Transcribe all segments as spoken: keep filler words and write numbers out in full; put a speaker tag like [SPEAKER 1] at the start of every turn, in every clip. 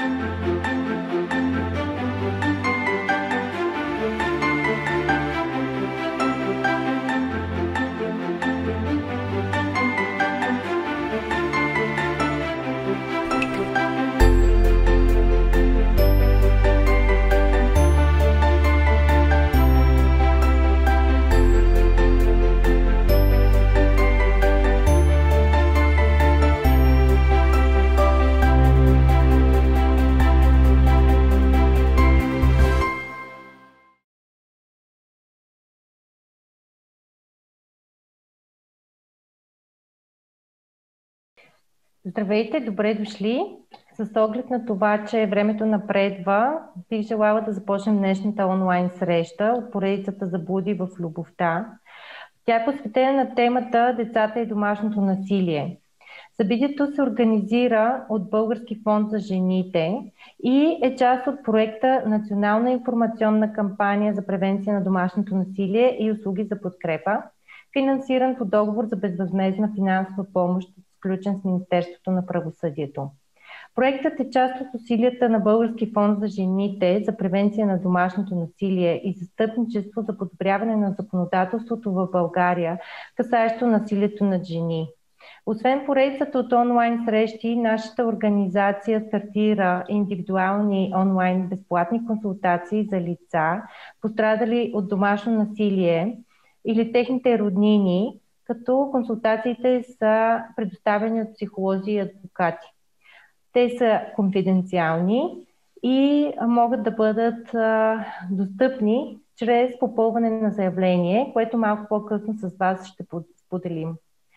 [SPEAKER 1] Здравейте, добре дошли. С оглед на това, че времето напредва, бих желала да започнем днешната онлайн среща от поредицата Заблуди в любовта. Тя е посветена на темата Децата и домашното насилие. Събитието се организира от Български фонд за жените и е част от проекта Национална информационна кампания за превенция на домашното насилие и услуги за подкрепа, финансиран по договор за безвъзмездна финансова помощ, сключен с Министерството на правосъдието. Проектът е част от усилията на Български фонд за жените за превенция на домашното насилие и застъпничество за подобряване на законодателството в България, касаещо насилието над жени. Освен поредицата от онлайн срещи, нашата организация стартира индивидуални онлайн безплатни консултации за лица, пострадали от домашно насилие или техните роднини, като консултациите са предоставени от психолози и адвокати. Те са конфиденциални и могат да бъдат а, достъпни чрез попълване на заявление, което малко по-късно с вас ще споделим.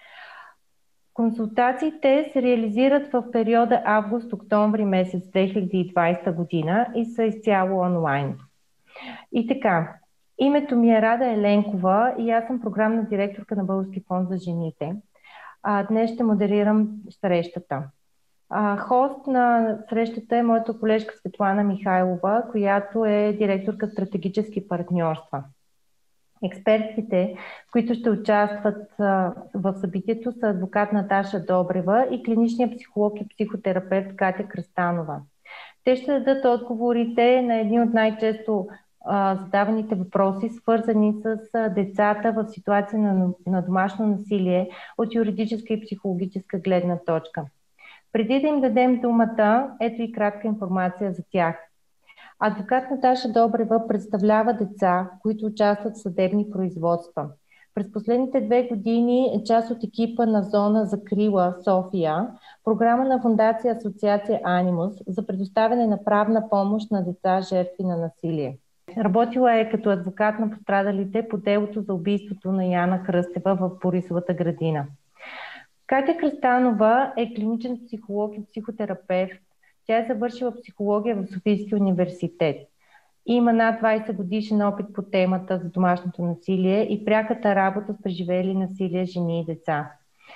[SPEAKER 1] Консултациите се реализират в периода август-октомври месец две хиляди и двадесета година и са изцяло онлайн. И така, името ми е Рада Еленкова и аз съм програмна директорка на Български фонд за жените. А, днес ще модерирам срещата. А, хост на срещата е моята колежка Светлана Михайлова, която е директорка стратегически партньорства. Експертите, които ще участват а, в събитието, са адвокат Наташа Добрева и клиничният психолог и психотерапевт Катя Кръстанова. Те ще дадат отговорите на едни от най-често а, задаваните въпроси, свързани с а, децата в ситуация на, на домашно насилие от юридическа и психологическа гледна точка. Преди да им дадем думата, ето и кратка информация за тях. Адвокат Наташа Добрева представлява деца, които участват в съдебни производства. През последните две години е част от екипа на зона Закрила София, програма на фондация Асоциация Анимус за предоставяне на правна помощ на деца жертви на насилие. Работила е като адвокат на пострадалите по делото за убийството на Яна Кръстева в Борисовата градина. Катя Кръстанова е клиничен психолог и психотерапевт. Тя е завършила психология в Софийския университет. Има над двадесет годишен опит по темата за домашното насилие и пряката работа с преживели насилие жени и деца.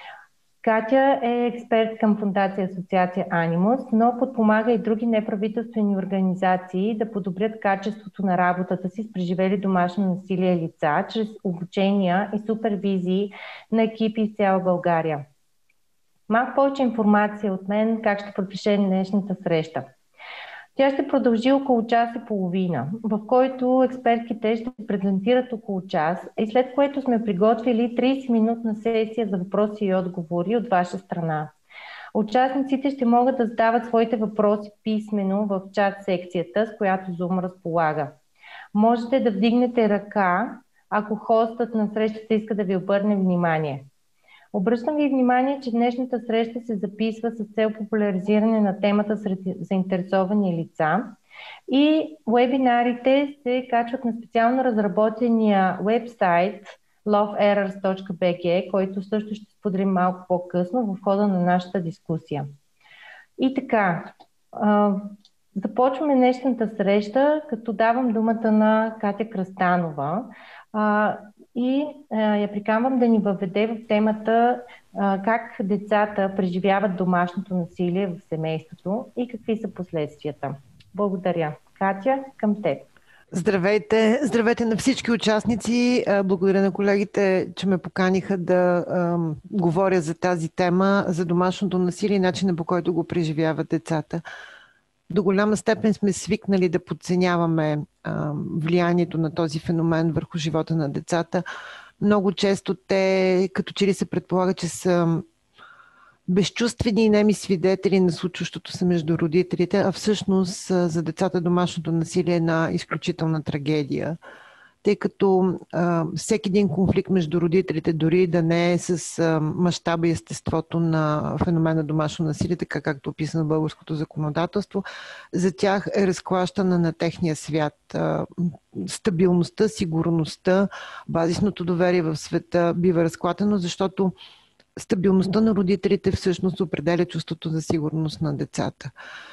[SPEAKER 1] Катя е експерт към фондация Асоциация Анимус, но подпомага и други неправителствени организации да подобрят качеството на работата си с преживели домашно насилие лица чрез обучения и супервизии на екипи из цяла България. Малко повече информация от мен как ще протече днешната среща. Тя ще продължи около час и половина, в който експертите ще презентират около час и след което сме приготвили тридесет-минутна сесия за въпроси и отговори от ваша страна. Участниците ще могат да задават своите въпроси писмено в чат секцията, с която Zoom разполага. Можете да вдигнете ръка, ако хостът на срещата иска да ви обърне внимание. Обръщам ви внимание, че днешната среща се записва с цел популяризиране на темата сред заинтересовани лица и вебинарите се качват на специално разработения вебсайт love errors точка би джи, който също ще споделим малко по-късно в хода на нашата дискусия. И така, започваме днешната среща, като давам думата на Катя Кръстанова. И а, я приканвам да ни въведе в темата а, как децата преживяват домашното насилие в семейството и какви са последствията. Благодаря. Катя, към теб.
[SPEAKER 2] Здравейте! Здравейте на всички участници. Благодаря на колегите, че ме поканиха да а, говоря за тази тема, за домашното насилие и начина, по който го преживяват децата. до голяма степен сме свикнали да подценяваме а, влиянието на този феномен върху живота на децата. Много често те, като че ли се предполага, че са безчувствени и неми свидетели на случващото се между родителите, а всъщност за децата домашното насилие е една изключителна трагедия, тъй като а, всеки един конфликт между родителите, дори да не е с а, мащаба и естеството на феномена домашно насилие, така както описано в българското законодателство, за тях е разклащана на техния свят. А, стабилността, сигурността, базисното доверие в света бива разклатено, защото стабилността на родителите всъщност определя чувството за сигурност на децата.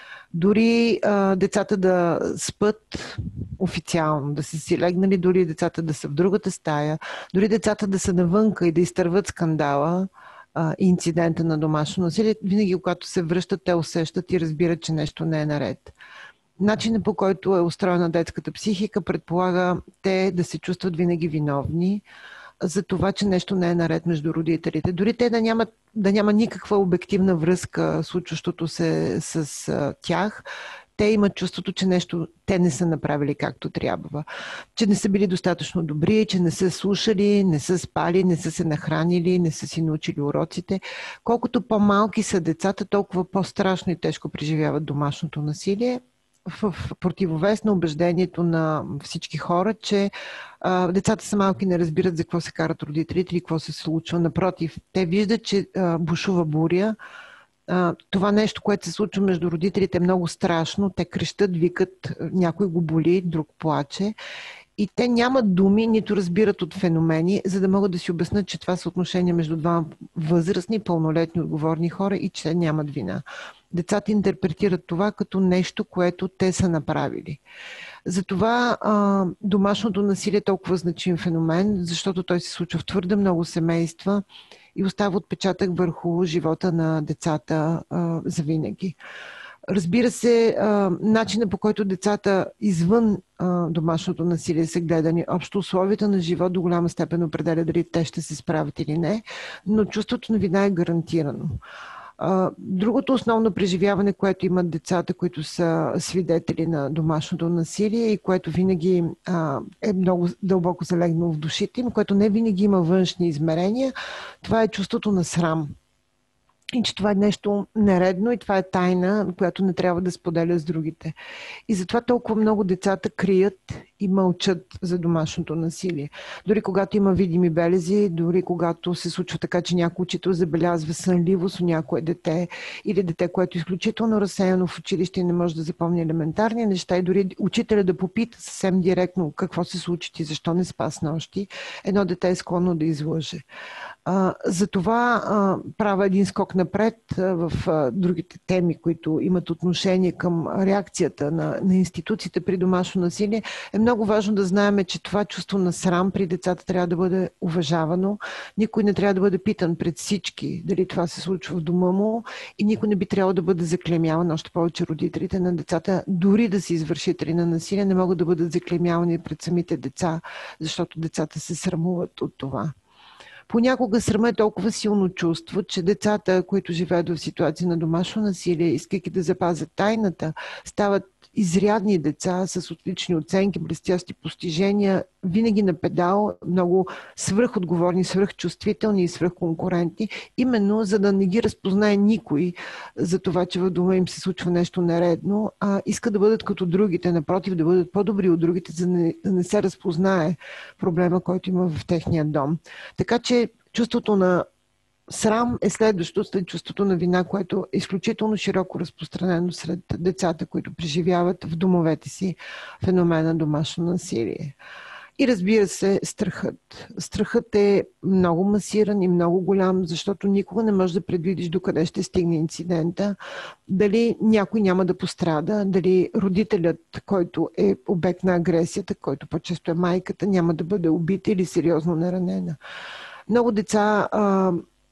[SPEAKER 2] Дори а, децата да спят официално, да са си легнали, дори децата да са в другата стая, дори децата да са навънка и да изтърват скандала а, и инцидента на домашно насилие, винаги когато се връщат, те усещат и разбират, че нещо не е наред. Начинът, по който е устроена детската психика, предполага те да се чувстват винаги виновни за това, че нещо не е наред между родителите. Дори те да нямат, да няма никаква обективна връзка случващото се с а, тях, те имат чувството, че нещо те не са направили както трябва. Че не са били достатъчно добри, че не са слушали, не са спали, не са се нахранили, не са си научили уроците. Колкото по-малки са децата, толкова по-страшно и тежко преживяват домашното насилие, в противовес на убеждението на всички хора, че а, децата са малки, не разбират за какво се карат родителите или какво се случва. Напротив, те виждат, че а, бушува буря. А, това нещо, което се случва между родителите, е много страшно. Те крещат, викат, някой го боли, друг плаче. И те нямат думи, нито разбират от феномени, за да могат да си обяснат, че това са отношения между два възрастни, пълнолетни, отговорни хора и че те нямат вина. Децата интерпретират това като нещо, което те са направили. Затова а, домашното насилие е толкова значим феномен, защото той се случва в твърде много семейства и остава отпечатък върху живота на децата а, завинаги. Разбира се, начинът, по който децата извън домашното насилие са гледани, общо условията на живот до голяма степен определя дали те ще се справят или не, но чувството на вина е гарантирано. Другото основно преживяване, което имат децата, които са свидетели на домашното насилие и което винаги е много дълбоко залегнало в душите им, което не винаги има външни измерения, това е чувството на срам. И че това е нещо нередно и това е тайна, която не трябва да споделя с другите. И затова толкова много децата крият и мълчат за домашното насилие. Дори когато има видими белези, дори когато се случва така, че някой учител забелязва сънливост у някое дете или дете, което е изключително разсеяно в училище и не може да запомни елементарни неща и дори учителя да попита съвсем директно какво се случи ти, защо не спа снощи, едно дете е склонно да излъже. Uh, затова uh, правя един скок напред uh, в uh, другите теми, които имат отношение към реакцията на, на институциите при домашно насилие. Е много важно да знаем, че това чувство на срам при децата трябва да бъде уважавано. Никой не трябва да бъде питан пред всички дали това се случва в дома му и никой не би трябвало да бъде заклеймяван, още повече родителите на децата, дори да са извършители на насилие, не могат да бъдат заклеймявани пред самите деца, защото децата се срамуват от това. Понякога срама е толкова силно чувство, че децата, които живеят в ситуация на домашно насилие, искайки да запазят тайната, стават изрядни деца с отлични оценки, блестящи постижения, винаги на педал, много свръхотговорни, свръхчувствителни и свръхконкурентни, именно за да не ги разпознае никой за това, че в дома им се случва нещо нередно, а иска да бъдат като другите, напротив, да бъдат по-добри от другите, за да не, да не се разпознае проблема, който има в техния дом. Така че чувството на срам е следващо след чувството на вина, което е изключително широко разпространено сред децата, които преживяват в домовете си феномена домашно насилие. И разбира се, страхът. Страхът е много масиран и много голям, защото никога не можеш да предвидиш докъде ще стигне инцидента, дали някой няма да пострада, дали родителят, който е обект на агресията, който по-често е майката, няма да бъде убит или сериозно наранена. Много деца а,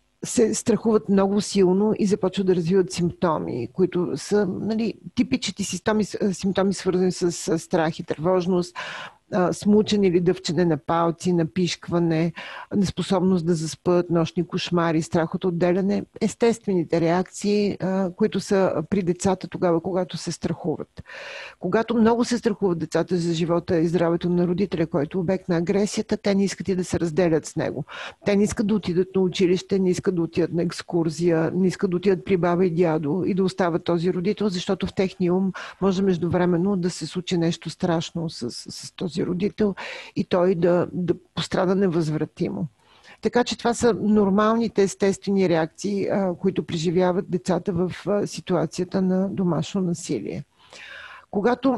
[SPEAKER 2] се страхуват много силно и започват да развиват симптоми, които са, нали, типичните симптоми, симптоми свързани с страх и тревожност, а, смучене или дъвчене на палци, напишкване, неспособност да заспят, нощни кошмари, страх от отделяне. Естествените реакции, а, които са при децата тогава, когато се страхуват. Когато много се страхуват децата за живота и здравето на родителя, който е обект на агресията, те не искат и да се разделят с него. Те не искат да отидат на училище, не искат да отидат на екскурзия, не искат да отидат при баба и дядо и да остават този родител, защото в техния ум може междувременно да се случи нещо страшно с, с този родител и той да, да пострада невъзвратимо. Така че това са нормалните естествени реакции, а, които преживяват децата в а, ситуацията на домашно насилие. Когато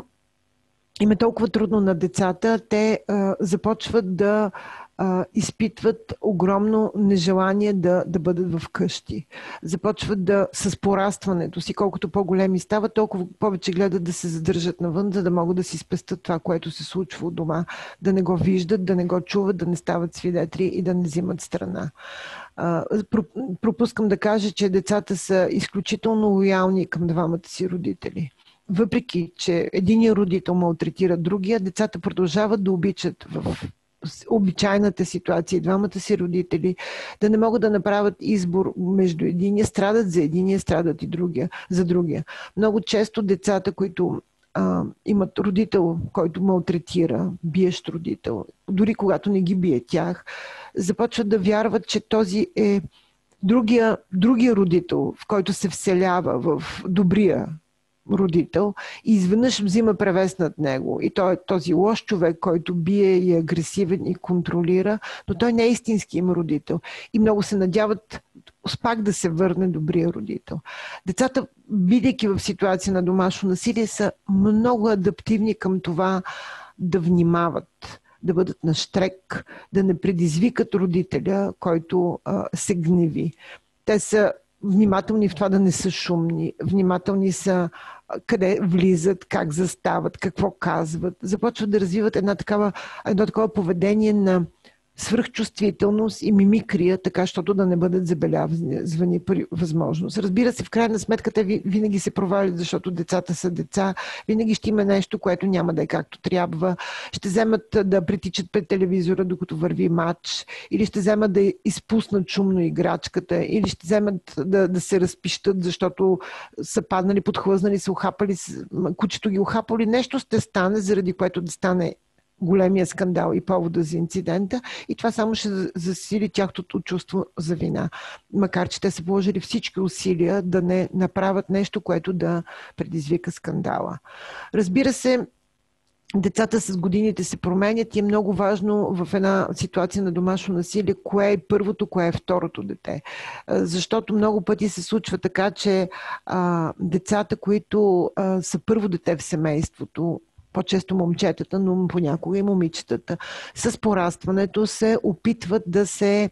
[SPEAKER 2] им е толкова трудно на децата, те а, започват да а, изпитват огромно нежелание да, да бъдат в къщи. Започват да с порастването си, колкото по-големи стават, толкова повече гледат да се задържат навън, за да могат да си спестят това, което се случва от дома, да не го виждат, да не го чуват, да не стават свидетели и да не взимат страна. А, пропускам да кажа, че децата са изключително лоялни към двамата си родители. Въпреки че единият родител малтретира другия, децата продължават да обичат в обичайната ситуация и двамата си родители, да не могат да направят избор между единия, страдат за единия, страдат и другия, за другия. Много често децата, които а, имат родител, който малтретира, биещ родител, дори когато не ги бие тях, започват да вярват, че този е другия, другия родител, в който се вселява в добрия родител и изведнъж взима превес над него. И той е този лош човек, който бие и е агресивен и контролира, но той не е истински им родител. И много се надяват пак да се върне добрия родител. Децата, бидейки в ситуация на домашно насилие, са много адаптивни към това да внимават, да бъдат на щрек, да не предизвикат родителя, който а, се гневи. Те са внимателни в това да не са шумни, внимателни са къде влизат, как застават, какво казват. Започват да развиват една такава, едно такова поведение на свръхчувствителност и мимикрия, така, защото да не бъдат забелязвани при възможност. Разбира се, в крайна сметка те винаги се провалят, защото децата са деца, винаги ще има нещо, което няма да е както трябва, ще вземат да притичат пред телевизора, докато върви матч, или ще вземат да изпуснат шумно играчката, или ще вземат да, да се разпищат, защото са паднали, подхлъзнали, са ухапали, кучето ги ухапали, нещо ще стане, заради което да стане големия скандал и повода за инцидента, и това само ще засили тяхното чувство за вина. Макар че те са положили всички усилия да не направят нещо, което да предизвика скандала. Разбира се, децата с годините се променят и е много важно в една ситуация на домашно насилие кое е първото, кое е второто дете. Защото много пъти се случва така, че а, децата, които а, са първо дете в семейството, по-често момчетата, но понякога и момичетата, с порастването се опитват да се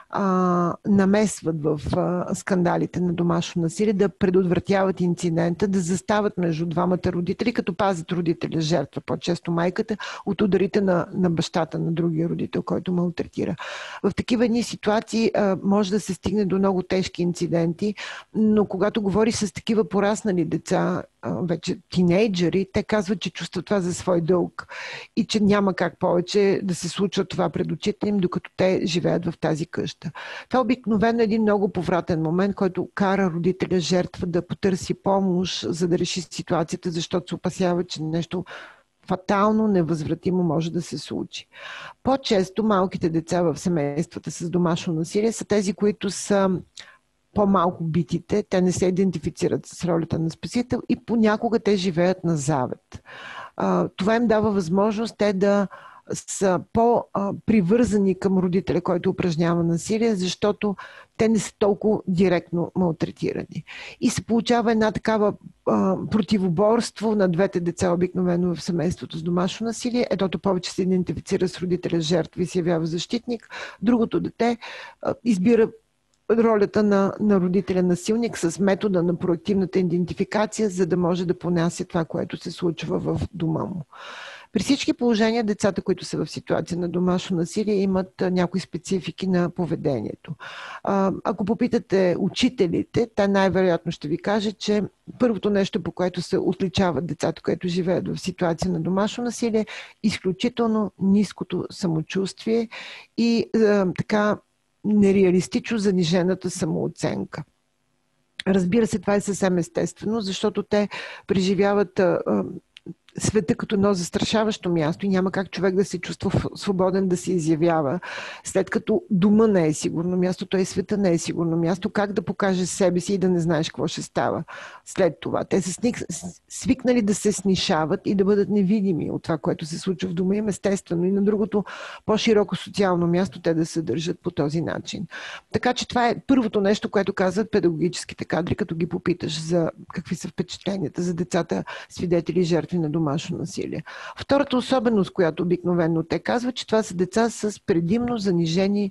[SPEAKER 2] а, намесват в а, скандалите на домашно насилие, да предотвратяват инцидента, да застават между двамата родители, като пазят родителя жертва, по-често майката, от ударите на, на бащата на другия родител, който малтретира. В такива едни ситуации а, може да се стигне до много тежки инциденти, но когато говори с такива пораснали деца, вече тинейджери, те казват, че чувстват това за свой дълг и че няма как повече да се случва това пред очите им, докато те живеят в тази къща. Това обикновено е един много повратен момент, който кара родителя жертва да потърси помощ, за да реши ситуацията, защото се опасява, че нещо фатално, невъзвратимо може да се случи. По-често малките деца в семействата с домашно насилие са тези, които са по-малко битите, те не се идентифицират с ролята на спасител и понякога те живеят на завет. Това им дава възможност те да са по-привързани към родителя, който упражнява насилие, защото те не са толкова директно малтретирани. И се получава една такава а, противоборство на двете деца, обикновено в семейството с домашно насилие. Едното повече се идентифицира с родителя жертва и се явява защитник. Другото дете а, избира ролята на, на родителя насилник с метода на проактивната идентификация, за да може да понася това, което се случва в дома му. При всички положения децата, които са в ситуация на домашно насилие, имат някои специфики на поведението. Ако попитате учителите, те най-вероятно ще ви кажат, че първото нещо, по което се отличават децата, които живеят в ситуация на домашно насилие, е изключително ниското самочувствие и така нереалистично занижената самооценка. Разбира се, това е съвсем естествено, защото те преживяват света като едно застрашаващо място и няма как човек да се чувства свободен да се изявява. След като дома не е сигурно място, то и света не е сигурно място, как да покажеш себе си и да не знаеш какво ще става след това. Те са свикнали да се снишават и да бъдат невидими от това, което се случва в дома им, естествено. И на другото по-широко социално място те да се държат по този начин. Така че това е първото нещо, което казват педагогическите кадри, като ги попиташ за какви са впечатленията за децата, свидетели и жертви на домашно насилие. Втората особеност, която обикновено те казват, че това са деца с предимно занижени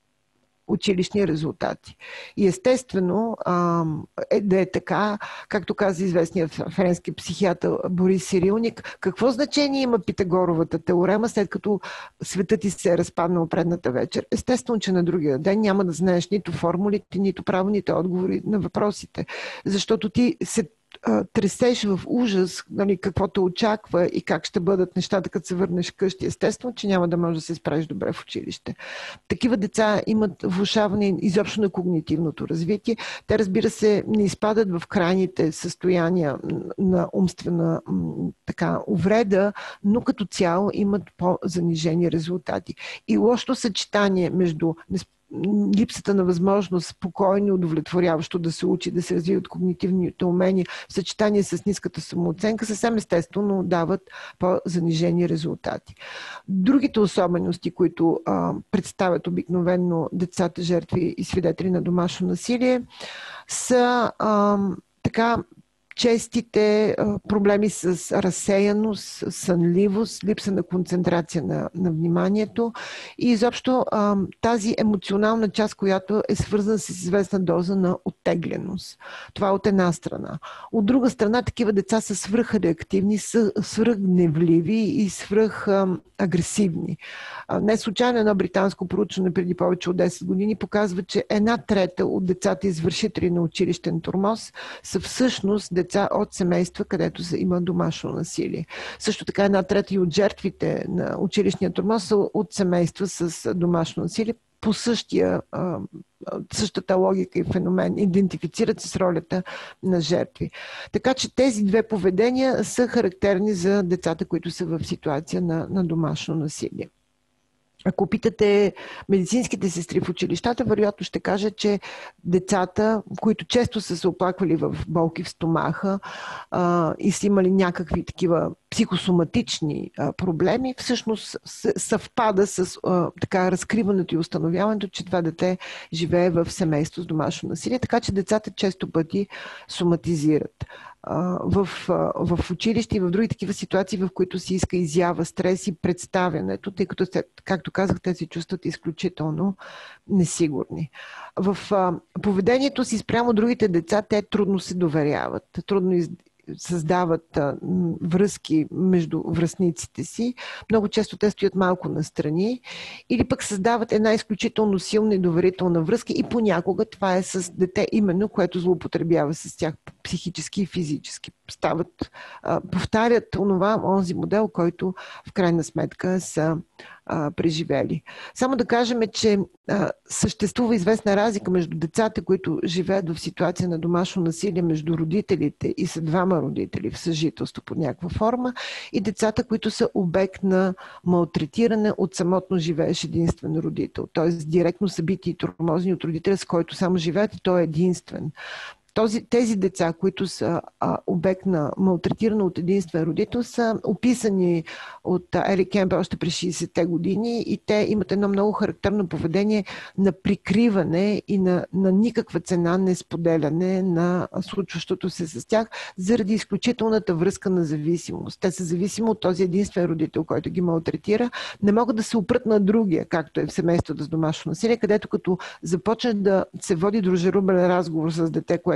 [SPEAKER 2] училищни резултати. И естествено, е, да е така, както каза известният френски психиатър Борис Сирилник, какво значение има Питагоровата теорема, след като светът ти се е разпаднал предната вечер? Естествено, че на другия ден няма да знаеш нито формулите, нито правилните отговори на въпросите, защото ти се тресеш в ужас, нали, какво те очаква и как ще бъдат нещата, като се върнеш къщи. Естествено, че няма да можеш да се справиш добре в училище. Такива деца имат влошаване изобщо на когнитивното развитие. Те, разбира се, не изпадат в крайните състояния на умствена така, увреда, но като цяло имат по-занижени резултати. И лошото съчетание между липсата на възможност спокойно и удовлетворяващо да се учи, да се развиват когнитивните умения в съчетание с ниската самооценка, съвсем естествено дават по-занижени резултати. Другите особености, които а, представят обикновено децата, жертви и свидетели на домашно насилие, са а, така честите а, проблеми с разсеяност, сънливост, липса на концентрация на, на вниманието и изобщо а, тази емоционална част, която е свързана с известна доза на оттегленост. Това е от една страна. От друга страна, такива деца са свръхреактивни, свръхгневливи и свръхагресивни. Не случайно едно британско проучване преди повече от десет години показва, че една трета от децата извършители на училищен тормоз са всъщност деца от семейства, където има домашно насилие. Също така една трета и от жертвите на училищния тормоз са от семейства с домашно насилие. По същия, същата логика и феномен идентифицират се с ролята на жертви. Така че тези две поведения са характерни за децата, които са в ситуация на, на домашно насилие. Ако питате медицинските сестри в училищата, вероятно ще кажа, че децата, които често са се оплаквали в болки в стомаха а, и са имали някакви такива психосоматични а, проблеми, всъщност съвпада с а, така, разкриването и установяването, че това дете живее в семейство с домашно насилие, така че децата често пъти соматизират. В, в училище и в други такива ситуации, в които се иска изява, стрес и представянето, тъй като, както казах, те се чувстват изключително несигурни. В поведението си спрямо другите деца, те трудно се доверяват, трудно из... създават а, връзки между връстниците си. Много често те стоят малко настрани или пък създават една изключително силна и доверителна връзка и понякога това е с дете именно, което злоупотребява с тях психически и физически. Стават, а, повтарят онова, онзи модел, който в крайна сметка са а, преживели. Само да кажем, че а, съществува известна разлика между децата, които живеят в ситуация на домашно насилие между родителите и са двама родители в съжителство под някаква форма и децата, които са обект на малтретиране от самотно живееш единствен родител. Т.е. директно събити и тормозни от родителя, с който само живеят и той е единствен. Този, тези деца, които са а, обект на малтретиране от единствен родител, са описани от Ерик Кемпбел още през шейсетте години и те имат едно много характерно поведение на прикриване и на, на никаква цена не споделяне на случващото се с тях заради изключителната връзка на зависимост. Те са зависими от този единствен родител, който ги малтретира. Не могат да се опрат на другия, както е в семейството с домашно насилие, където като започне да се води дружелюбен разговор с дете, което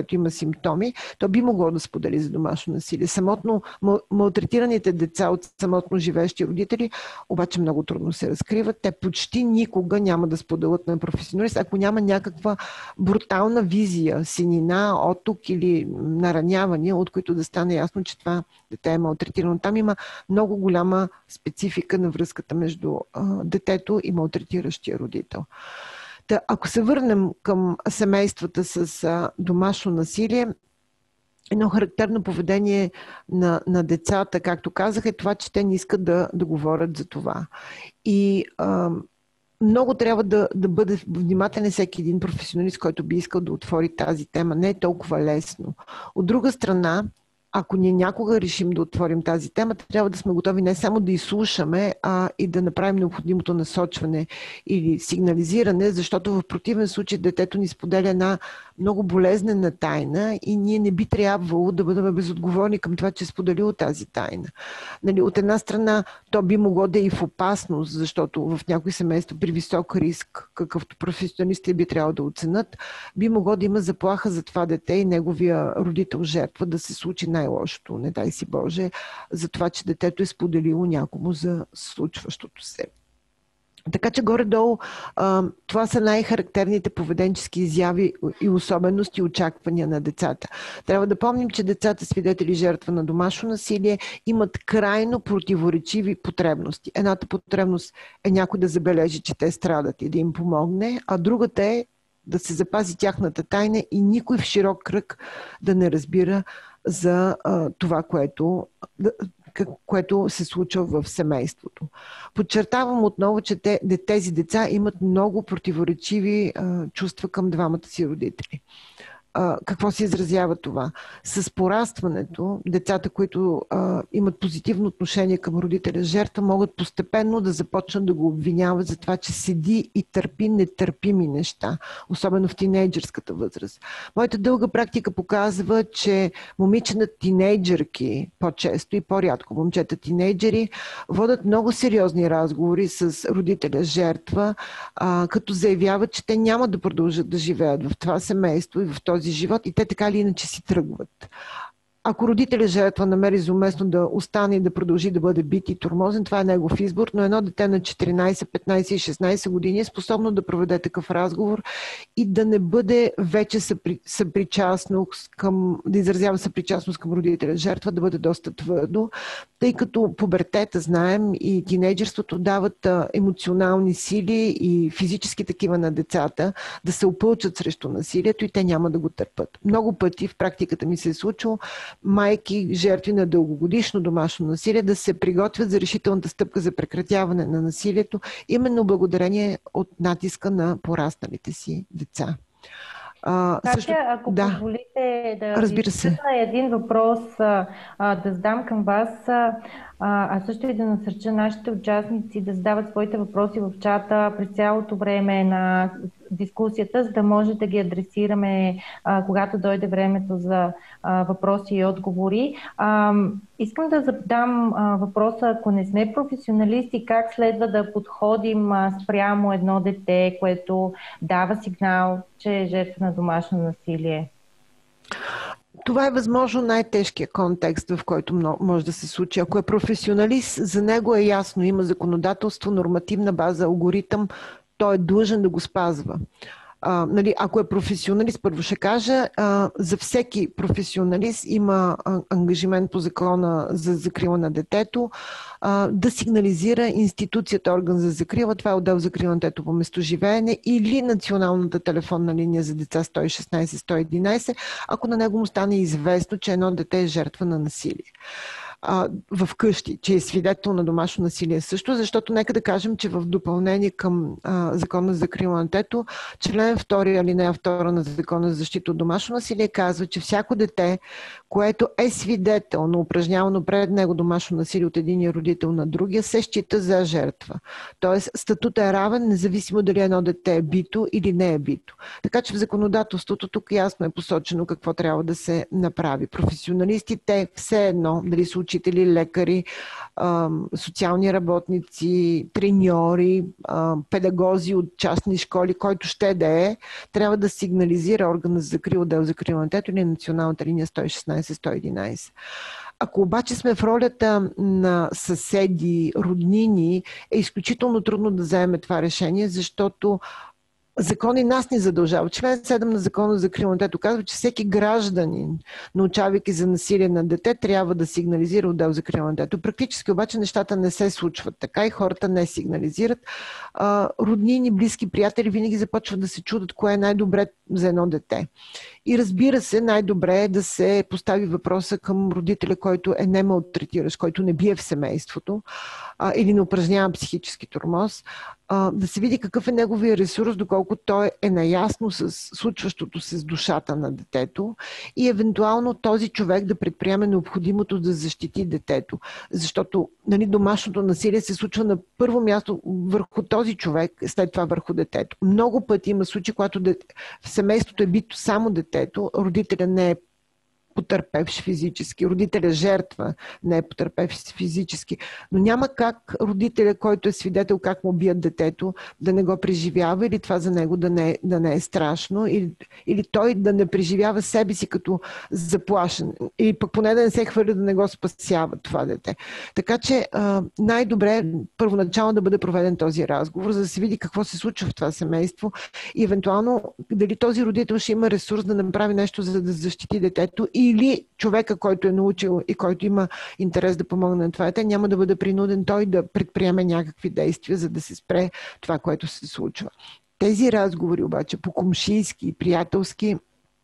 [SPEAKER 2] което има симптоми, то би могло да сподели за домашно насилие. Самотно малтретираните деца от самотно живеещи родители обаче много трудно се разкриват. Те почти никога няма да споделят на професионалист, ако няма някаква брутална визия, синина, оттук или наранявания, от които да стане ясно, че това дете е малтретирано. Там има много голяма специфика на връзката между а, детето и малтретиращия родител. Та, ако се върнем към семействата с а, домашно насилие, едно характерно поведение на, на децата, както казах, е това, че те не искат да, да говорят за това. И а, много трябва да, да бъде внимателен всеки един професионалист, който би искал да отвори тази тема. Не е толкова лесно. От друга страна, ако ние някога решим да отворим тази тема, трябва да сме готови не само да изслушаме, а и да направим необходимото насочване или сигнализиране, защото в противен случай детето ни споделя една много болезнена тайна и ние не би трябвало да бъдем безотговорни към това, че е споделило тази тайна. Нали, от една страна, то би могло да е и в опасност, защото в някои семейства при висок риск, какъвто професионалисти би трябвало да оценят, би могло да има заплаха за това дете и неговия родител жертва да се случи най-лошото, не дай си Боже, за това, че детето е споделило някому за случващото се. Така че горе-долу това са най-характерните поведенчески изяви и особености и очаквания на децата. Трябва да помним, че децата, свидетели жертва на домашно насилие, имат крайно противоречиви потребности. Едната потребност е някой да забележи, че те страдат и да им помогне, а другата е да се запази тяхната тайна и никой в широк кръг да не разбира за а, това, което, което се случва в семейството. Подчертавам отново, че те, тези деца имат много противоречиви а, чувства към двамата си родители. А, какво се изразява това? С порастването, децата, които а, имат позитивно отношение към родителя жертва, могат постепенно да започнат да го обвиняват за това, че седи и търпи нетърпими неща, особено в тинейджърската възраст. Моята дълга практика показва, че момичета тинейджърки по-често и по-рядко момчета тинейджери водят много сериозни разговори с родителя жертва, а, като заявяват, че те няма да продължат да живеят в това семейство и в този живот и те така или иначе си тръгват. Ако родителят жертва намери за уместно да остане и да продължи да бъде бит и тормозен, това е негов избор, но едно дете на четиринайсет, петнайсет и шестнайсет години е способно да проведе такъв разговор и да не бъде вече съпри, съпричастно към, да изразява съпричастност към родителя жертва, да бъде доста твърдо, тъй като пубертета, знаем, и тинейджерството дават а, емоционални сили и физически такива на децата да се опълчат срещу насилието и те няма да го търпят. Много пъти в практиката ми се е случило майки, жертви на дългогодишно домашно насилие, да се приготвят за решителната стъпка за прекратяване на насилието, именно благодарение от натиска на порасналите си деца.
[SPEAKER 1] А, Катя, също, ако да, позволите да
[SPEAKER 2] разбира се.
[SPEAKER 1] на един въпрос а, да задам към вас, а, а също и да насърча нашите участници да задават своите въпроси в чата през цялото време на дискусията, за да може да ги адресираме, а, когато дойде времето за а, въпроси и отговори. А, искам да задам а, въпроса, ако не сме професионалисти, как следва да подходим а, спрямо едно дете, което дава сигнал, че е жертва на домашно насилие?
[SPEAKER 2] Това е възможно най-тежкият контекст, в който може да се случи. Ако е професионалист, за него е ясно, има законодателство, нормативна база, алгоритъм, той е длъжен да го спазва. А, нали, ако е професионалист, първо ще кажа, а, за всеки професионалист има а, ангажимент по закона за закрила на детето а, да сигнализира институцията орган за закрила, това е отдел за закрила на детето по местоживеене или националната телефонна линия за деца сто и шестнайсет сто и единайсет, ако на него му стане известно, че едно дете е жертва на насилие в къщи, че е свидетел на домашно насилие също, защото нека да кажем, че в допълнение към а, Закона за закрила на детето, член втори, алинея втора на Закона за защита от домашно насилие казва, че всяко дете, което е свидетел на упражнявано пред него домашно насилие от единия родител на другия, се счита за жертва. Тоест, статутът е равен, независимо дали едно дете е бито или не е бито. Така че в законодателството тук ясно е посочено какво трябва да се направи. Професионалистите, все едно, дали са учители, лекари, социални работници, треньори, педагози от частни школи, който ще да е, трябва да сигнализира органа за закрила, отдел за закрила на детето или националната линия сто и шестнайсет сто и единайсет. Ако обаче сме в ролята на съседи, роднини, е изключително трудно да вземем това решение, защото закон и нас ни задължава. Член седем на Закона за закрила на детето казва, че всеки гражданин, научавайки за насилие на дете, трябва да сигнализира отдел за закрила на детето. Практически обаче нещата не се случват така и хората не сигнализират. А, роднини, близки, приятели винаги започват да се чудят кое е най-добре за едно дете. И разбира се, най-добре е да се постави въпроса към родителя, който е не малтретиращ, който не бие в семейството а, или не упражнява психически тормоз, а, да се види какъв е неговия ресурс, доколко той е наясно с случващото се с душата на детето и евентуално този човек да предприеме необходимото да защити детето. Защото нали, домашното насилие се случва на първо място върху този човек, след това върху детето. Много пъти има случаи, когато дете, в семейството е бито само детето, родителя не е потърпевш физически, родителя жертва не е потърпевш физически, но няма как родителя, който е свидетел как му бият детето, да не го преживява или това за него да не, да не е страшно, или, или той да не преживява себе си като заплашен, или пък поне да не се хвърля да не го спасява това дете. Така че най-добре е първоначално да бъде проведен този разговор, за да се види какво се случва в това семейство и евентуално дали този родител ще има ресурс да направи нещо, за да защити детето, или човека, който е научил и който има интерес да помогне на това дете, няма да бъде принуден той да предприеме някакви действия, за да се спре това, което се случва. Тези разговори обаче по-комшийски, приятелски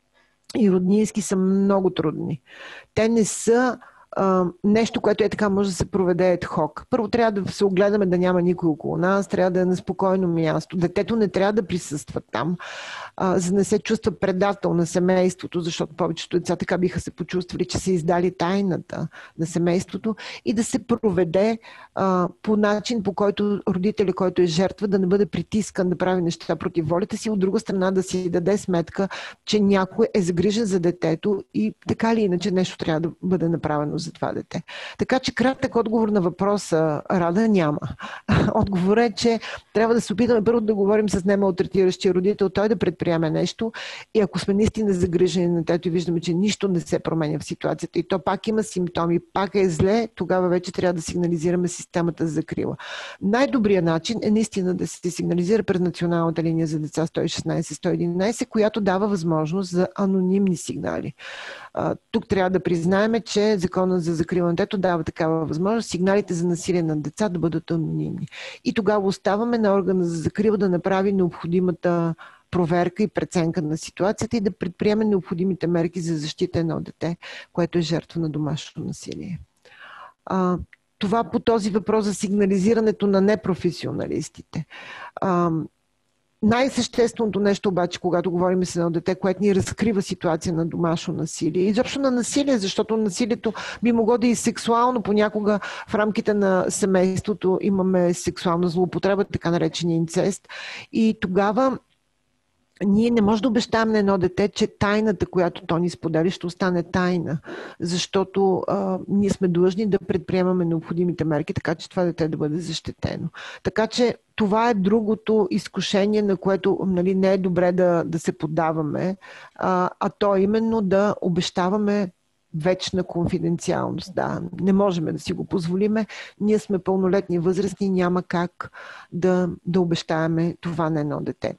[SPEAKER 2] и роднински са много трудни. Те не са Uh, нещо, което е така може да се проведе ед хок. Първо трябва да се огледаме да няма никой около нас, трябва да е на спокойно място. Детето не трябва да присъства там, uh, за да не се чувства предател на семейството, защото повечето деца така биха се почувствали, че са издали тайната на семейството и да се проведе uh, по начин, по който родителя, който е жертва, да не бъде притискан да прави неща против волята си, от друга страна да си даде сметка, че някой е загрижен за детето и така или иначе нещо трябва да бъде направено за това дете. Така че кратък отговор на въпроса, Рада, няма. Отговор е, че трябва да се опитаме първо да говорим с немалтретиращия родител, той да предприеме нещо и ако сме наистина загрижени на детето и виждаме, че нищо не се променя в ситуацията и то пак има симптоми, пак е зле, тогава вече трябва да сигнализираме системата за закрила. Най-добрият начин е наистина да се сигнализира през националната линия за деца сто и шестнайсет сто и единайсет, която дава възможност за анонимни сигнали. Тук трябва да признаем, че Закона за закрила на детето дава такава възможност сигналите за насилие на деца да бъдат анонимни. И тогава оставаме на органа за закрила да направи необходимата проверка и преценка на ситуацията и да предприеме необходимите мерки за защита едно дете, което е жертва на домашно насилие. А, това по този въпрос за сигнализирането на непрофесионалистите. А, Най-същественото нещо обаче, когато говорим с едно дете, което ни разкрива ситуация на домашно насилие, изобщо на насилие, защото насилието би могло да е и сексуално. Понякога в рамките на семейството имаме сексуална злоупотреба, така наречения инцест. И тогава ние не можем да обещаваме на едно дете, че тайната, която то ни сподели, ще остане тайна, защото а, ние сме длъжни да предприемаме необходимите мерки, така че това дете да бъде защитено. Така че това е другото изкушение, на което нали, не е добре да, да се поддаваме, а, а то именно да обещаваме вечна конфиденциалност. Да, не можем да си го позволиме. Ние сме пълнолетни възрастни, няма как да, да обещаваме това на едно дете.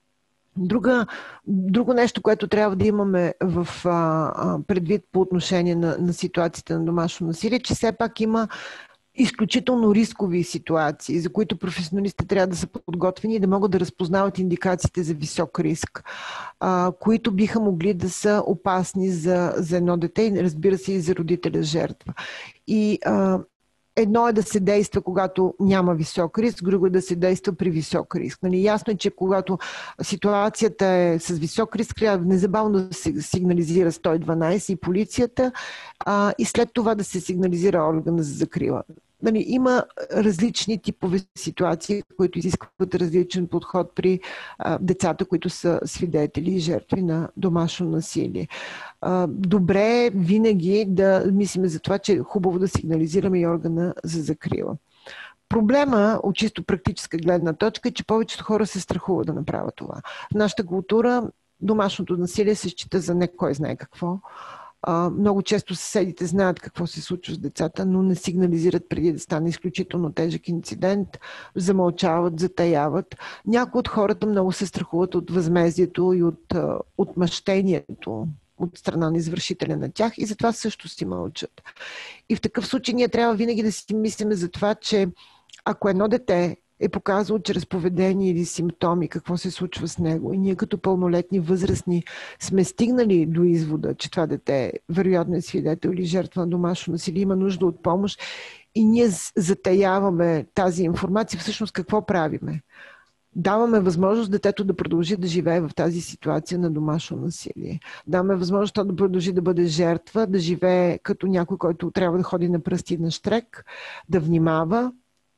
[SPEAKER 2] Друга, друго нещо, което трябва да имаме в а, предвид по отношение на, на ситуацията на домашно насилие, че все пак има изключително рискови ситуации, за които професионалистите трябва да са подготвени и да могат да разпознават индикациите за висок риск, а, които биха могли да са опасни за, за едно дете и разбира се и за родителя жертва. И а, едно е да се действа, когато няма висок риск, друго е да се действа при висок риск. Нали, ясно е, че когато ситуацията е с висок риск, трябва незабавно да се сигнализира сто и дванадесет и полицията, а, и след това да се сигнализира органа за закрила. Нали, има различни типове ситуации, които изискват различен подход при а, децата, които са свидетели и жертви на домашно насилие. А, добре е винаги да мислим за това, че е хубаво да сигнализираме и органа за закрила. Проблема от чисто практическа гледна точка е, че повечето хора се страхуват да направят това. В нашата култура домашното насилие се счита за не кой знае какво. Uh, много често съседите знаят какво се случва с децата, но не сигнализират преди да стане изключително тежък инцидент, замълчават, затаяват. Някои от хората много се страхуват от възмездието и от uh, отмъщението от страна на извършителя на тях и затова също си мълчат. И в такъв случай ние трябва винаги да си мислим за това, че ако едно дете е показало чрез поведение или симптоми какво се случва с него. И ние като пълнолетни възрастни сме стигнали до извода, че това дете вероятно е свидетел или жертва на домашно насилие, има нужда от помощ и ние затаяваме тази информация. Всъщност какво правиме? Даваме възможност детето да продължи да живее в тази ситуация на домашно насилие. Даваме възможност то да продължи да бъде жертва, да живее като някой, който трябва да ходи на пръсти и на щрек, да внимава,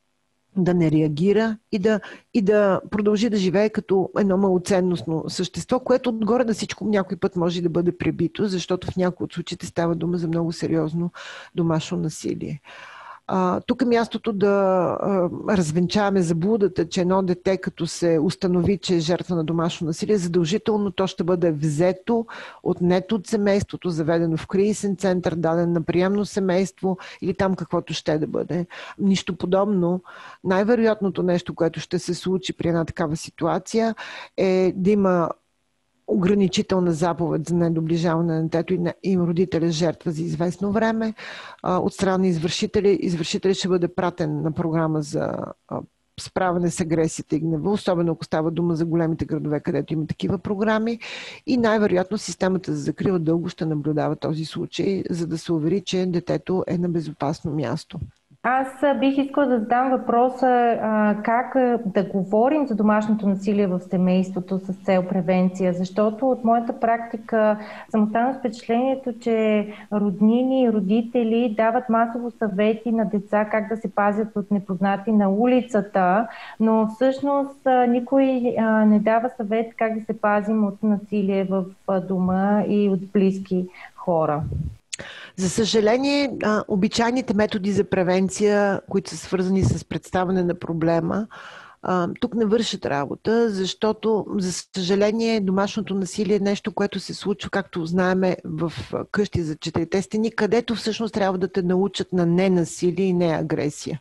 [SPEAKER 2] да не реагира и да, и да продължи да живее като едно малоценностно същество, което отгоре на всичко някой път може да бъде пребито, защото в някои от случаите става дума за много сериозно домашно насилие. А, тук е мястото да а, развенчаваме заблудата, че едно дете, като се установи, че е жертва на домашно насилие, задължително то ще бъде взето, отнето от семейството, заведено в кризисен център, даден на приемно семейство или там каквото ще да бъде. Нищо подобно. Най-вероятното нещо, което ще се случи при една такава ситуация, е да има ограничителна заповед за недоближаване на детето и, на, и родителя жертва за известно време. А, от страна на извършители, извършителят ще бъде пратен на програма за а, справяне с агресията и гнева, особено ако става дума за големите градове, където има такива програми. И най-вероятно системата за закрила дълго ще наблюдава този случай, за да се увери, че детето е на безопасно място.
[SPEAKER 1] Аз бих искала да задам въпроса а, как да говорим за домашното насилие в семейството с цел превенция, защото от моята практика съм останала с впечатлението, че роднини и родители дават масово съвети на деца как да се пазят от непознати на улицата, но всъщност а, никой а, не дава съвет как да се пазим от насилие в а, дома и от близки хора.
[SPEAKER 2] За съжаление, обичайните методи за превенция, които са свързани с представяне на проблема, тук не вършат работа, защото, за съжаление, домашното насилие е нещо, което се случва, както знаеме, в къщи за четирите стени, където всъщност трябва да те научат на ненасилие и не агресия.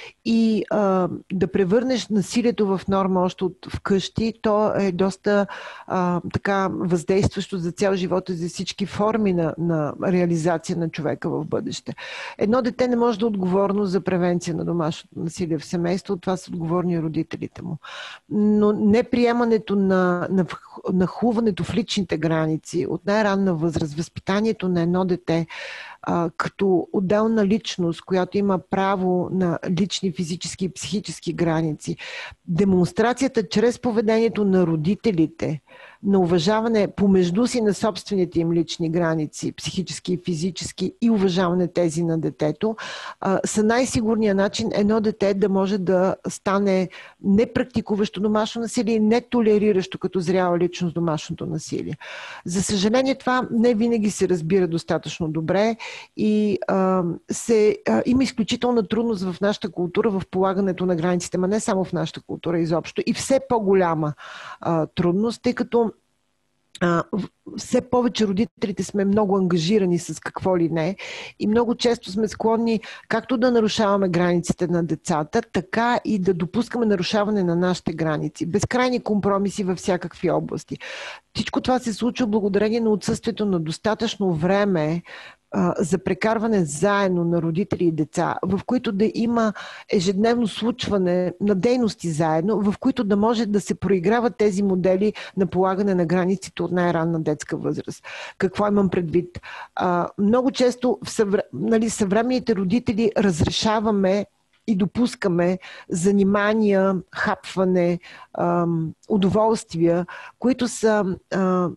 [SPEAKER 2] И а, да превърнеш насилието в норма още от вкъщи, то е доста а, така въздействащо за цял живот и за всички форми на, на реализация на човека в бъдеще. Едно дете не може да е отговорно за превенция на домашното насилие в семейство, това са отговорни родителите му. Но неприемането на, на нахлуването в личните граници от най-ранна възраст, възпитанието на едно дете а, като отделна личност, която има право на лични физически и психически граници, демонстрацията чрез поведението на родителите, на уважаване помежду си на собствените им лични граници, психически и физически, и уважаване тези на детето, а, са най-сигурният начин едно дете да може да стане непрактикуващо домашно насилие и не толериращо като зряла личност домашното насилие. За съжаление, това не винаги се разбира достатъчно добре и а, се, а, има изключителна трудност в нашата култура в полагането на границите, но не само в нашата култура изобщо, и все по-голяма а, трудност, тъй като Uh, все повече родителите сме много ангажирани с какво ли не и много често сме склонни както да нарушаваме границите на децата, така и да допускаме нарушаване на нашите граници. Безкрайни компромиси във всякакви области. Всичко това се случва благодарение на отсъствието на достатъчно време за прекарване заедно на родители и деца, в които да има ежедневно случване на дейности заедно, в които да може да се проиграват тези модели на полагане на границите от най-ранна детска възраст. Какво имам предвид? А, много често в съвр... нали, съвременните родители разрешаваме и допускаме занимания, хапване, ам, удоволствия, които са а,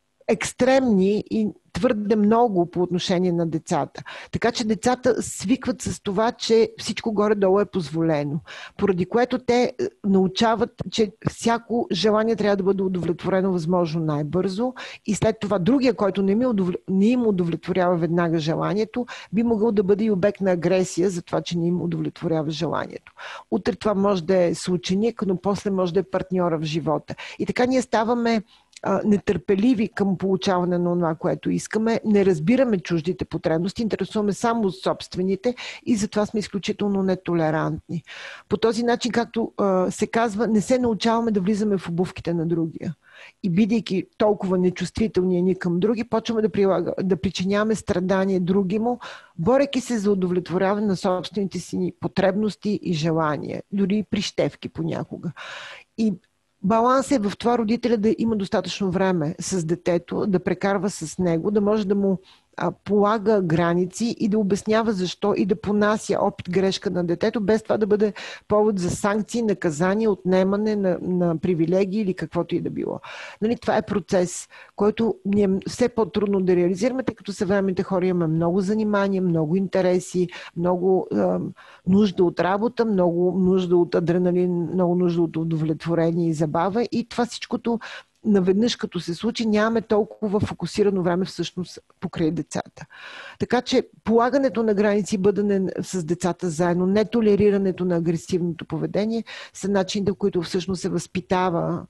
[SPEAKER 2] екстремни и твърде много по отношение на децата. Така че децата свикват с това, че всичко горе-долу е позволено. Поради което те научават, че всяко желание трябва да бъде удовлетворено възможно най-бързо и след това другия, който не, ми удовл... не им удовлетворява веднага желанието, би могъл да бъде и обект на агресия за това, че не им удовлетворява желанието. Утре това може да е съученик, но после може да е партньора в живота. И така ние ставаме нетърпеливи към получаване на това, което искаме, не разбираме чуждите потребности, интересуваме само от собствените и затова сме изключително нетолерантни. По този начин, както а, се казва, не се научаваме да влизаме в обувките на другия. И бидейки толкова нечувствителни ни към други, почваме да, прилага, да причиняваме страдание други му, борейки се за удовлетворяване на собствените си потребности и желания, дори и прищевки понякога. И баланс е в това родителя да има достатъчно време с детето, да прекарва с него, да може да му а, полага граници и да обяснява защо и да понася опит грешка на детето, без това да бъде повод за санкции, наказания, отнемане на, на привилегии или каквото и да било. Нали, това е процес, който ни е все по-трудно да реализираме, тъй като съвременните хора имаме много занимания, много интереси, много е, нужда от работа, много нужда от адреналин, много нужда от удовлетворение и забава и това всичкото наведнъж като се случи, нямаме толкова фокусирано време всъщност покрай децата. Така че полагането на граници и бъдене с децата заедно, нетолерирането на агресивното поведение са начините, в които всъщност се възпитава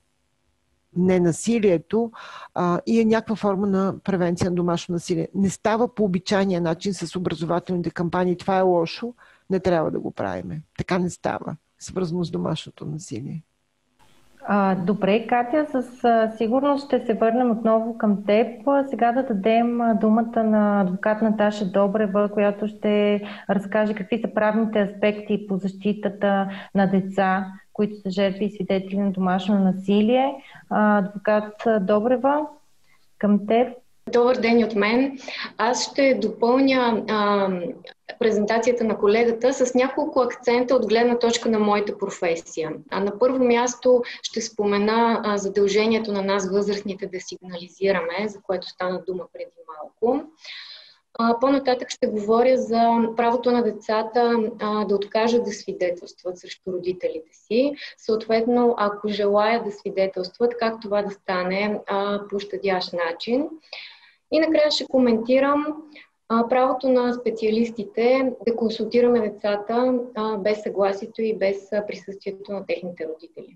[SPEAKER 2] ненасилието а, и е някаква форма на превенция на домашно насилие. Не става по обичайния начин с образователните кампании. Това е лошо, не трябва да го правиме. Така не става, свързано с домашното насилие.
[SPEAKER 1] А, добре, Катя, със сигурност ще се върнем отново към теб. Сега да дадем думата на адвокат Наташа Добрева, която ще разкаже какви са правните аспекти по защитата на деца, които са жертви и свидетели на домашно насилие. А, адвокат Добрева, към теб.
[SPEAKER 3] Добър ден от мен. Аз ще допълня а, презентацията на колегата с няколко акцента от гледна точка на моята професия. А на първо място ще спомена а, задължението на нас възрастните да сигнализираме, за което стана дума преди малко. А, по-нататък ще говоря за правото на децата а, да откажат да свидетелстват срещу родителите си. Съответно, ако желаят да свидетелстват, как това да стане а, по щадящ начин. И накрая ще коментирам а, правото на специалистите да консултираме децата а, без съгласието и без а, присъствието на техните родители.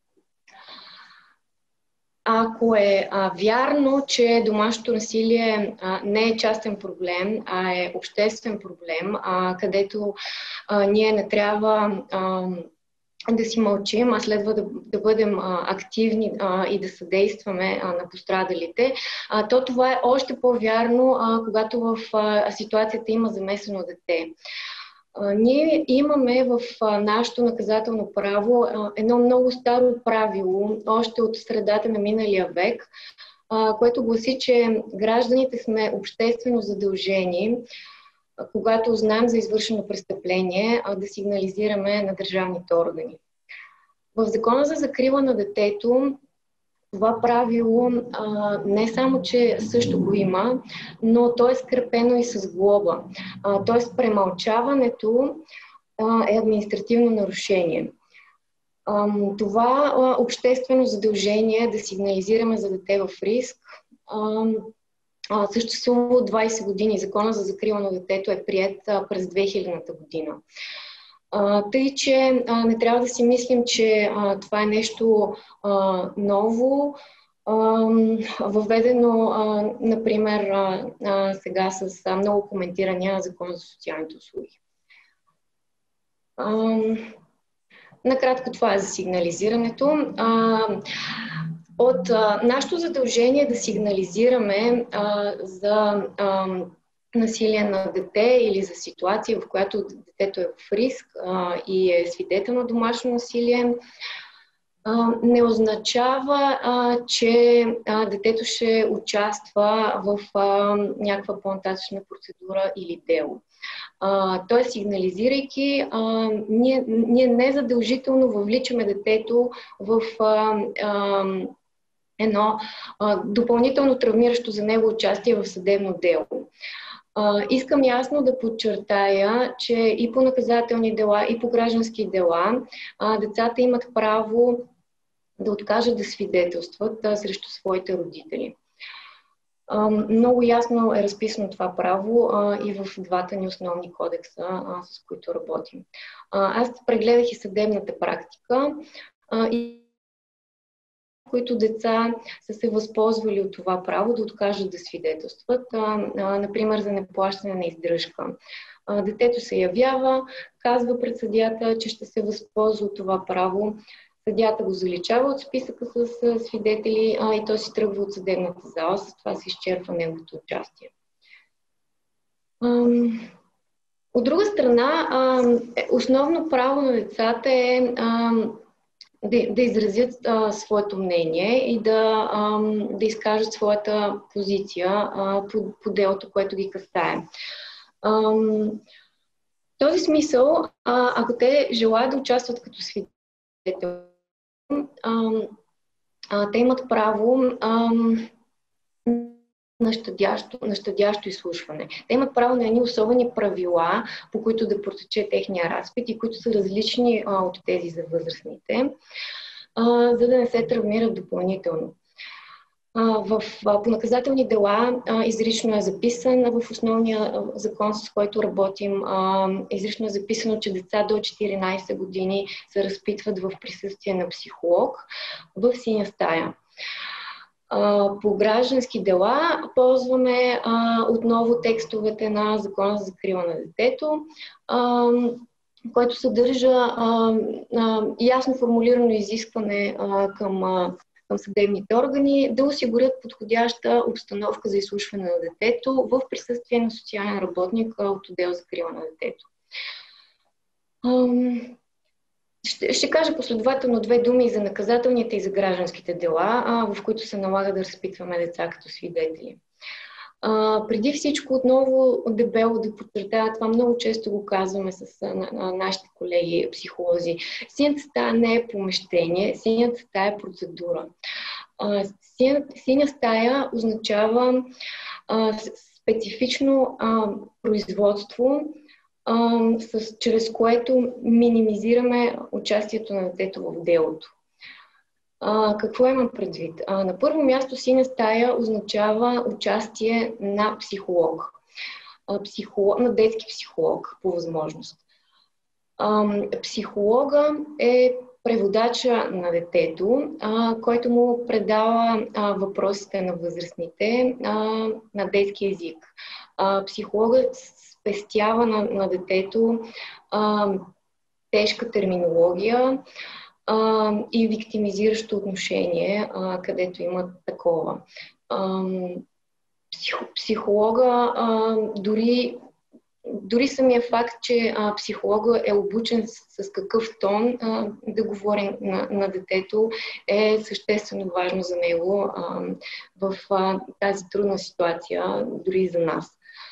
[SPEAKER 3] Ако е а, вярно, че домашното насилие а, не е частен проблем, а е обществен проблем, а, където а, ние не трябва а, да си мълчим, а следва да, да бъдем а, активни а, и да съдействаме а, на пострадалите, а, то това е още по-вярно, а, когато в а, ситуацията има замесено дете. А, ние имаме в а, нашето наказателно право а, едно много старо правило, още от средата на миналия век, а, което гласи, че гражданите сме обществено задължени, когато знаем за извършено престъпление, да сигнализираме на държавните органи. В Закона за закрила на детето това правило а, не само, че също го има, но то е скрепено и с глоба. А, тоест премълчаването а, е административно нарушение. А, това а, обществено задължение да сигнализираме за дете в риск а, съществува от двайсет години. Закона за закрила на детето е приет а, през две хилядната година. А, тъй, че а, не трябва да си мислим, че а, това е нещо а, ново, а, въведено, а, например, а, а, сега с а, много коментирания Закон за социалните услуги. А, накратко това е за сигнализирането. А, От а, нашето задължение да сигнализираме а, за а, насилие на дете или за ситуация, в която детето е в риск а, и е свидетел на домашно насилие, а, не означава, а, че а, детето ще участва в а, някаква по-нататъчна процедура или дело. Т.е. сигнализирайки, а, ние, ние не задължително въвличаме детето в а, а, едно а, допълнително травмиращо за него участие в съдебно дело. Uh, искам ясно да подчертая, че и по наказателни дела, и по граждански дела uh, децата имат право да откажат да свидетелстват uh, срещу своите родители. Uh, много ясно е разписано това право uh, и в двата ни основни кодекса, uh, с които работим. Uh, аз прегледах и съдебната практика uh, и които деца са се възползвали от това право да откажат да свидетелстват, а, а, например за неплащане на издръжка. А, детето се явява, казва пред съдията, че ще се възползва от това право. Съдията го заличава от списъка с а, свидетели а, и той си тръгва от съдебната зала, с това се изчерпва неговото участие. А, от друга страна, а, основно право на децата е а, Да, да изразят а, своето мнение и да, а, да изкажат своята позиция а, по, по делото, което ги касае. А, в този смисъл, а, ако те желаят да участват като свидетел, а, а, те имат право а, на щадящо, на щадящо изслушване. Те имат право на едни особени правила, по които да протече техния разпит и които са различни а, от тези за възрастните, а, за да не се травмират допълнително. А, в, а, по наказателни дела а, изрично е записан в основния а, закон, с който работим, а, изрично е записано, че деца до четиринайсет години се разпитват в присъствие на психолог в синя стая. Uh, по граждански дела ползваме uh, отново текстовете на Закона за закрила на детето, uh, който съдържа uh, uh, ясно формулирано изискване uh, към, uh, към съдебните органи да осигурят подходяща обстановка за изслушване на детето в присъствие на социален работник uh, от отдел за закрила на детето. Uh, Ще, ще кажа последователно две думи за наказателните и за гражданските дела, а, в които се налага да разпитваме деца като свидетели. А, преди всичко отново дебело да подчертая, това много често го казваме с на, на нашите колеги психолози. Синята стая не е помещение, синята стая е процедура. А, синя, синя стая означава а, специфично а, производство, Uh, с, чрез което минимизираме участието на детето в делото. Uh, какво имам предвид? Uh, на първо място синя стая означава участие на психолог, uh, психолог на детски психолог по възможност. Uh, психолога е преводача на детето, uh, който му предава uh, въпросите на възрастните uh, на детски език. Uh, психологът спестява на, на детето а, тежка терминология а, и виктимизиращо отношение, а, където има такова. А, психо, психолога, а, дори, дори самия факт, че а, психолога е обучен с, с какъв тон а, да говори на, на детето, е съществено важно за него а, в а, тази трудна ситуация, дори и за нас.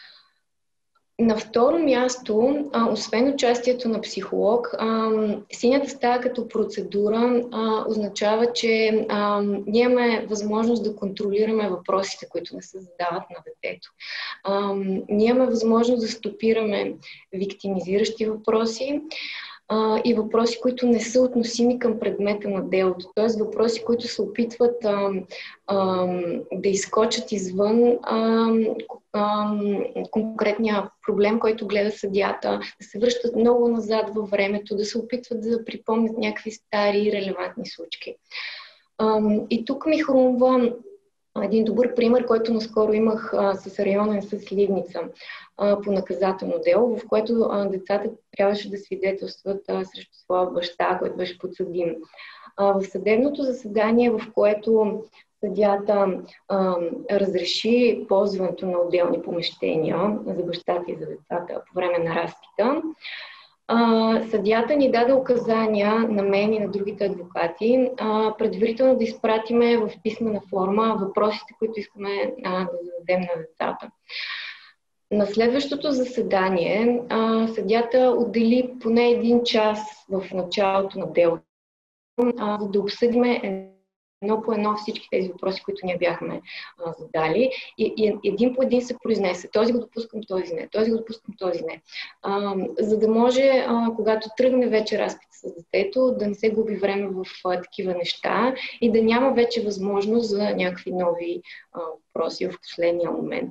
[SPEAKER 3] На второ място, а, освен участието на психолог, а, синята стая като процедура а, означава, че а, ние имаме възможност да контролираме въпросите, които не се задават на детето. А, ние имаме възможност да стопираме виктимизиращи въпроси а, и въпроси, които не са относими към предмета на делото. Т.е. въпроси, които се опитват а, а, да изскочат извън а, а, конкретния проблем, който гледа съдията, да се връщат много назад във времето, да се опитват да припомнят някакви стари и релевантни случки. А, и тук ми хрумва един добър пример, който наскоро имах а, с районен съд Сливница а, по наказателно дело, в което а, децата трябваше да свидетелстват а, срещу своя баща, който беше подсъдим. А, в съдебното заседание, в което съдията а, разреши ползването на отделни помещения за бащата и за децата по време на разпита, а, съдията ни даде указания на мен и на другите адвокати а, предварително да изпратиме в писмена форма въпросите, които искаме а, да зададем на децата. На следващото заседание а, съдията отдели поне един час в началото на делото, а, за да обсъдиме едно по едно всички тези въпроси, които ние бяхме а, задали. И, и един по един се произнесе. Този го допускам, този не. Този го допускам, този не. А, за да може, а, когато тръгне вече разпит с детето, да не се губи време в а, такива неща и да няма вече възможност за някакви нови а, въпроси в последния момент.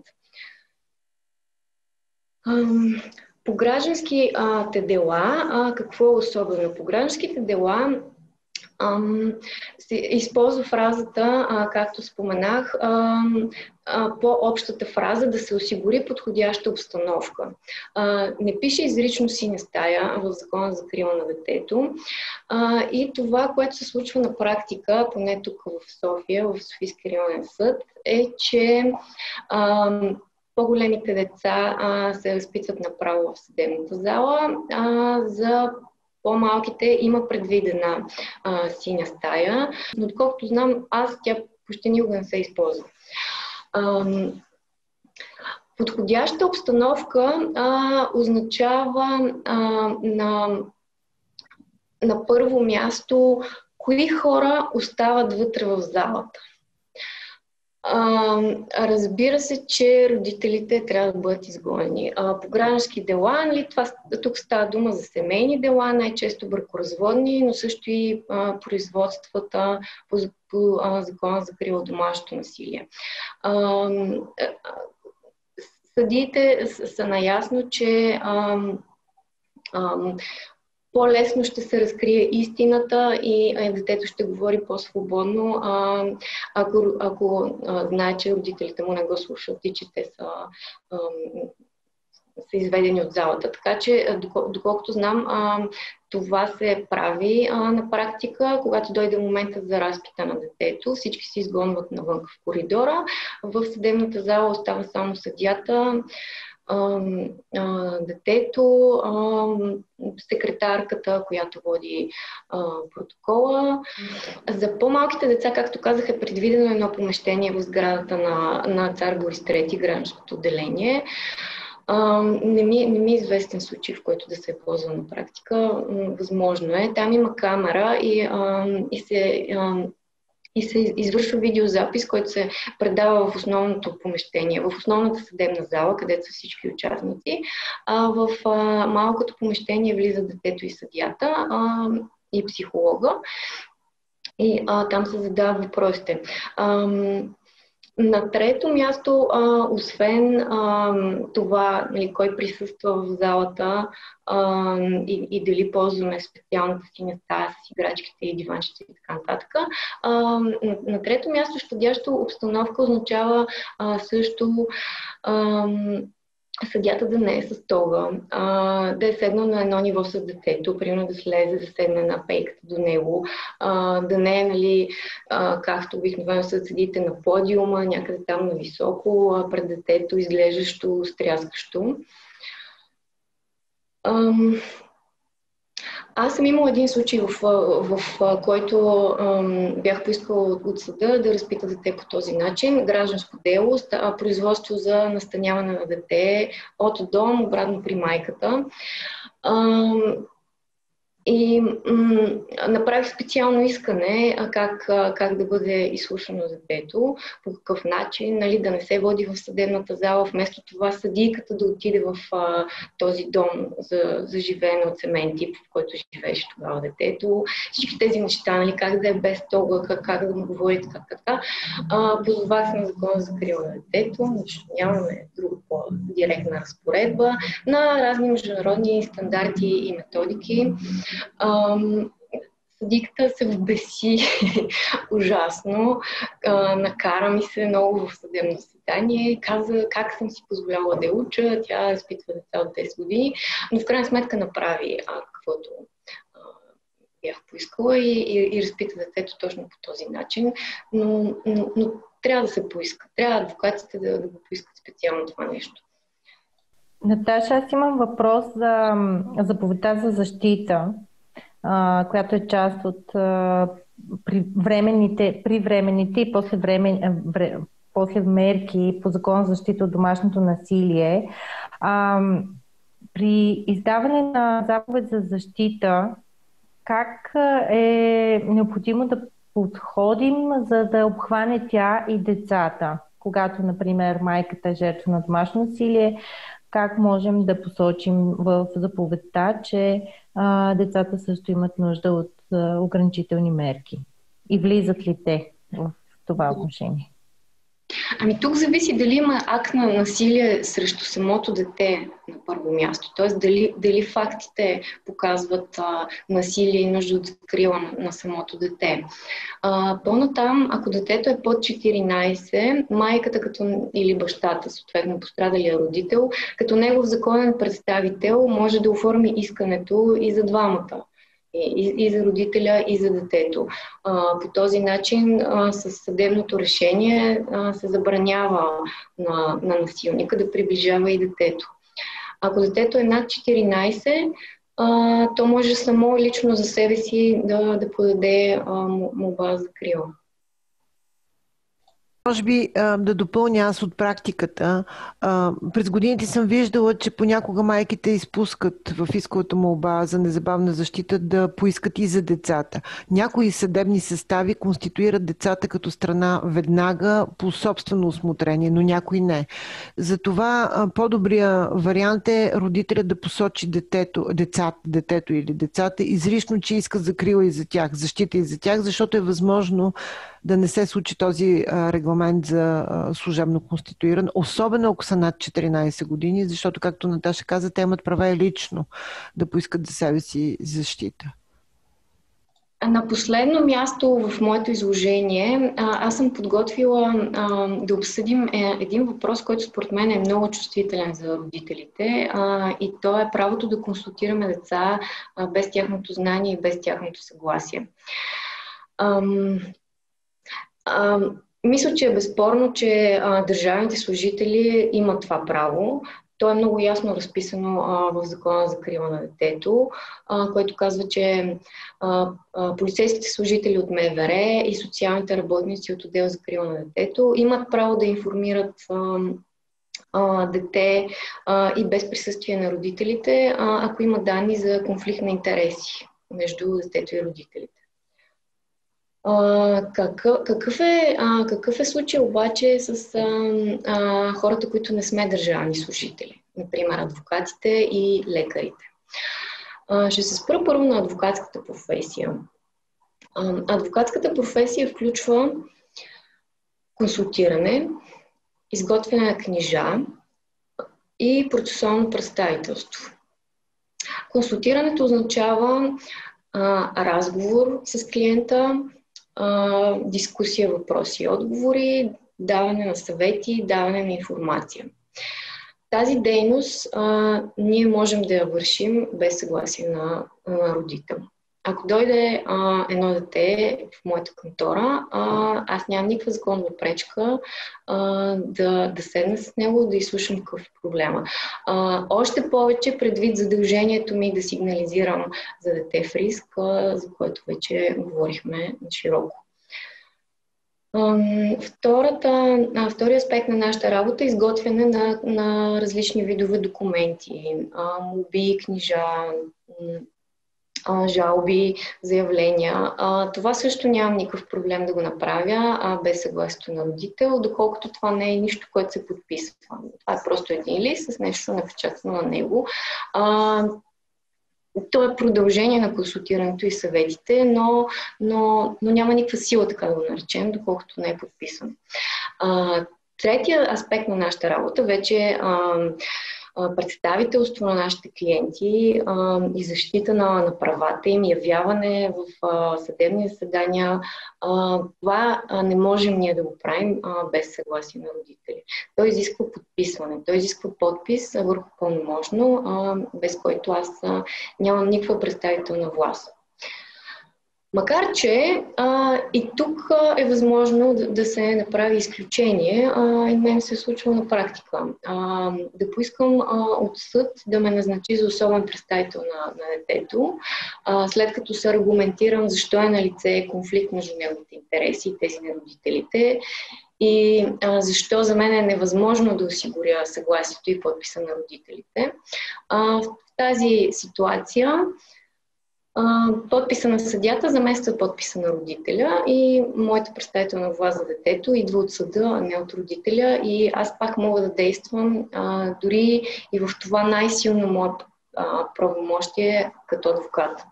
[SPEAKER 3] А, по гражданските дела, а, какво е особено? По гражданските дела Ам, се използва фразата, а, както споменах, а, а, по-общата фраза да се осигури подходяща обстановка. А, не пише изрично синя стая в Закона за закрила на детето. А, и това, което се случва на практика, поне тук в София, в Софийския районен съд, е, че а, по-големите деца а, се разпитват направо в съдебната зала, а, за по-малките има предвидена а, синя стая, но доколкото знам, аз тя почти никога не се използва. А, подходяща обстановка а, означава а, на, на първо място кои хора остават вътре в залата. А, разбира се, че родителите трябва да бъдат изгонени. А, по граждански дела, нали, това, тук става дума за семейни дела, най-често бракоразводни, но също и а, производствата по, по а, Закона за закрила домашното насилие. А, съдиите са, са наясно, че а, а, по-лесно ще се разкрие истината и а, детето ще говори по-свободно, а, ако, ако а, знае, че родителите му не го слушат и че те са, а, са изведени от залата. Така че, доколкото знам, а, това се прави а, на практика, когато дойде момента за разпита на детето, всички се изгонват навън в коридора, в съдебната зала остава само съдията, А, а, детето, а, секретарката, която води а, протокола. За по-малките деца, както казах, е предвидено едно помещение в сградата на, на Цар Борис трети, гражданското отделение. А, не, ми, не ми е известен случай, в който да се е ползва на практика. Възможно е. Там има камера и, а, и се... А, и се извършва видеозапис, който се предава в основното помещение, в основната съдебна зала, където са всички участници. А в а, малкото помещение влиза детето и съдията а, и психолога. И а, там се задават въпросите. А, на трето място, а, освен а, това, нали, кой присъства в залата а, и, и дали ползваме специалната синя стая с играчките и диванчите и така нататък, а, на, на трето място, щадяща обстановка означава а, също а, съдията да не е с тога, а, да е седнал на едно ниво с детето, примерно да слезе, да седне на пейката до него, а, да не е, нали, а, както обикновено са седите на подиума, някъде там на високо, а, пред детето, изглеждащо, стряскащо. Ам... Аз съм имала един случай, в, в, в който ам, бях поискала от, от съда да разпита дете по този начин. Гражданско дело, производство за настаняване на дете от дом, обратно при майката. Ам, И м- направих специално искане как, как да бъде изслушано детето, по какъв начин, нали, да не се води в съдебната зала, вместо това съдийката да отиде в а, този дом за, за живеене от семейен тип, в който живееше тогава детето. Всички тези неща, нали, как да е без тога, как, как да му говори така, така. А, позовах се на Закона за закрила на детето, защото нямаме друга по-директна разпоредба, на разни международни стандарти и методики. Ам, съдиката се взбеси ужасно, а, накара ми се много в съдебно заседание, каза как съм си позволяла да я уча, тя изпитва деца от десет години, но в крайна сметка направи а, каквото, а, бях поискала и, и, и разпита детето точно по този начин, но, но, но трябва да се поиска. Трябва адвокатите да, да го поискат специално това нещо.
[SPEAKER 1] Наташа, аз имам въпрос за заповедта за защита, а, която е част от а, при временните, при временните и после, времен, вре, после мерки по закон за защита от домашното насилие. А, при издаване на заповед за защита, как е необходимо да подходим, за да обхване тя и децата? Когато, например, майката е жертва на домашно насилие, как можем да посочим в заповедта, че а, децата също имат нужда от а, ограничителни мерки? И влизат ли те в това отношение?
[SPEAKER 3] Ами тук зависи дали има акт на насилие срещу самото дете на първо място. Т.е. дали, дали фактите показват а, насилие и нужда от закрила на, на самото дете. А, по-натам, ако детето е под четиринайсет, майката като, или бащата, съответно пострадалия родител, като негов законен представител може да оформи искането и за двамата. И, и за родителя, и за детето. А, по този начин а, с съдебното решение а, се забранява на, на насилника да приближава и детето. Ако детето е над четиринайсет, а, то може само лично за себе си да, да подаде а, молба за закрила.
[SPEAKER 2] Може би да допълня аз от практиката. През годините съм виждала, че понякога майките изпускат в исковата молба за незабавна защита да поискат и за децата. Някои съдебни състави конституират децата като страна веднага по собствено усмотрение, но някои не. Затова по-добрия вариант е родителят да посочи детето, децата, детето или децата изрично, че иска закрила и за тях, защита и за тях, защото е възможно да не се случи този регламент за служебно конституиран, особено ако са над четиринайсет години, защото, както Наташа каза, те имат права и лично да поискат за себе си защита.
[SPEAKER 3] На последно място в моето изложение аз съм подготвила а, да обсъдим един въпрос, който според мен е много чувствителен за родителите, а, и то е правото да консултираме деца а, без тяхното знание и без тяхното съгласие. Ам... А, мисля, че е безспорно, че а, държавните служители имат това право. То е много ясно разписано а, в Закона за закрила на детето, а, който казва, че а, а, полицейските служители от МВР и социалните работници от отдел за закрила на детето имат право да информират а, а, дете а, и без присъствие на родителите, а, ако има данни за конфликт на интереси между детето и родителите. Uh, какъв, какъв, е, uh, какъв е случай обаче с uh, uh, хората, които не сме държавни служители? Например, адвокатите и лекарите. Uh, ще се спра първо на адвокатската професия. Uh, адвокатската професия включва консултиране, изготвяне на книжа и процесуално представителство. Консултирането означава uh, разговор с клиента, Uh, дискусия, въпроси и отговори, даване на съвети, даване на информация. Тази дейност uh, ние можем да я вършим без съгласие на, на родител. Ако дойде а, едно дете в моята кантора, а, аз нямам никаква законова пречка а, да, да седна с него, да изслушам какъв е проблема. А, още повече предвид задължението ми да сигнализирам за дете в риск, а, за което вече говорихме широко. Втората, втори аспект на нашата работа е изготвяне на, на различни видове документи, молби, книжа, жалби, заявления. Това също нямам никакъв проблем да го направя без съгласието на родител, доколкото това не е нищо, което се подписва. Това е просто един лист с нещо напечатано на него. То е продължение на консултирането и съветите, но, но, но няма никаква сила, така да го наречем, доколкото не е подписан. А, третия аспект на нашата работа вече е представителство на нашите клиенти а, и защита на, на правата им, явяване в а, съдебни заседания. А, това а, не можем ние да го правим а, без съгласие на родители. Той изисква подписване, той изисква подпис върху пълномощно, а, без който аз а, нямам никаква представителна власт. Макар че а, и тук е възможно да, да се направи изключение, а, и мен се е случва на практика. А, да поискам а, от съд да ме назначи за особен представител на, на детето, а, след като се аргументирам защо е на лице конфликт между неговите интереси и тези на родителите и а, защо за мен е невъзможно да осигуря съгласието и подписа на родителите. А, в тази ситуация подписа на съдията замества подписа на родителя и моята представителна власт за детето идва от съда, а не от родителя, и аз пак мога да действам а, дори и в това най-силно мое а, правомощие като адвокат.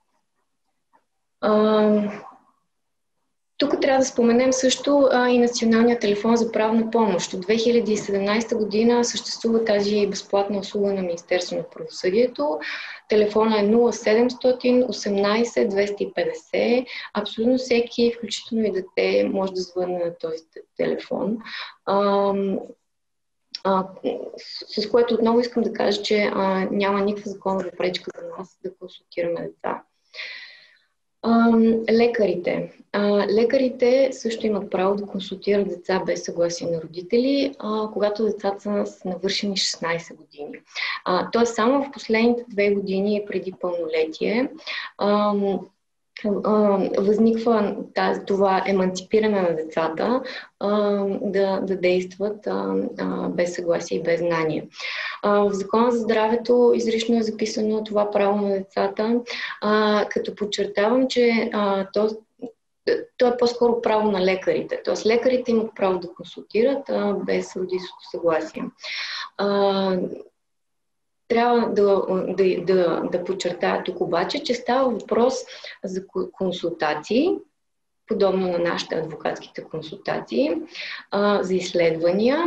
[SPEAKER 3] А, тук трябва да споменем също а, и Националния телефон за правна помощ. От две хиляди и седемнадесета година съществува тази безплатна услуга на Министерството на правосъдието. Телефона е нула седемстотин осемнадесет двеста и петдесет. Абсолютно всеки, включително и дете, може да звънне на този телефон. А, а, с, с което отново искам да кажа, че а, няма никаква законова пречка за нас да консултираме деца. Лекарите. Лекарите също имат право да консултират деца без съгласие на родители, когато децата са навършени шестнадесет години. Тоест само в последните две години преди пълнолетие възниква тази, това еманципиране на децата да, да действат без съгласие и без знание. В Закона за здравето изрично е записано това право на децата, като подчертавам, че то, то е по-скоро право на лекарите. Тоест лекарите имат право да консултират без родителското съгласие. Трябва да, да, да, да подчертая тук обаче, че става въпрос за консултации, подобно на нашите адвокатските консултации, а, за изследвания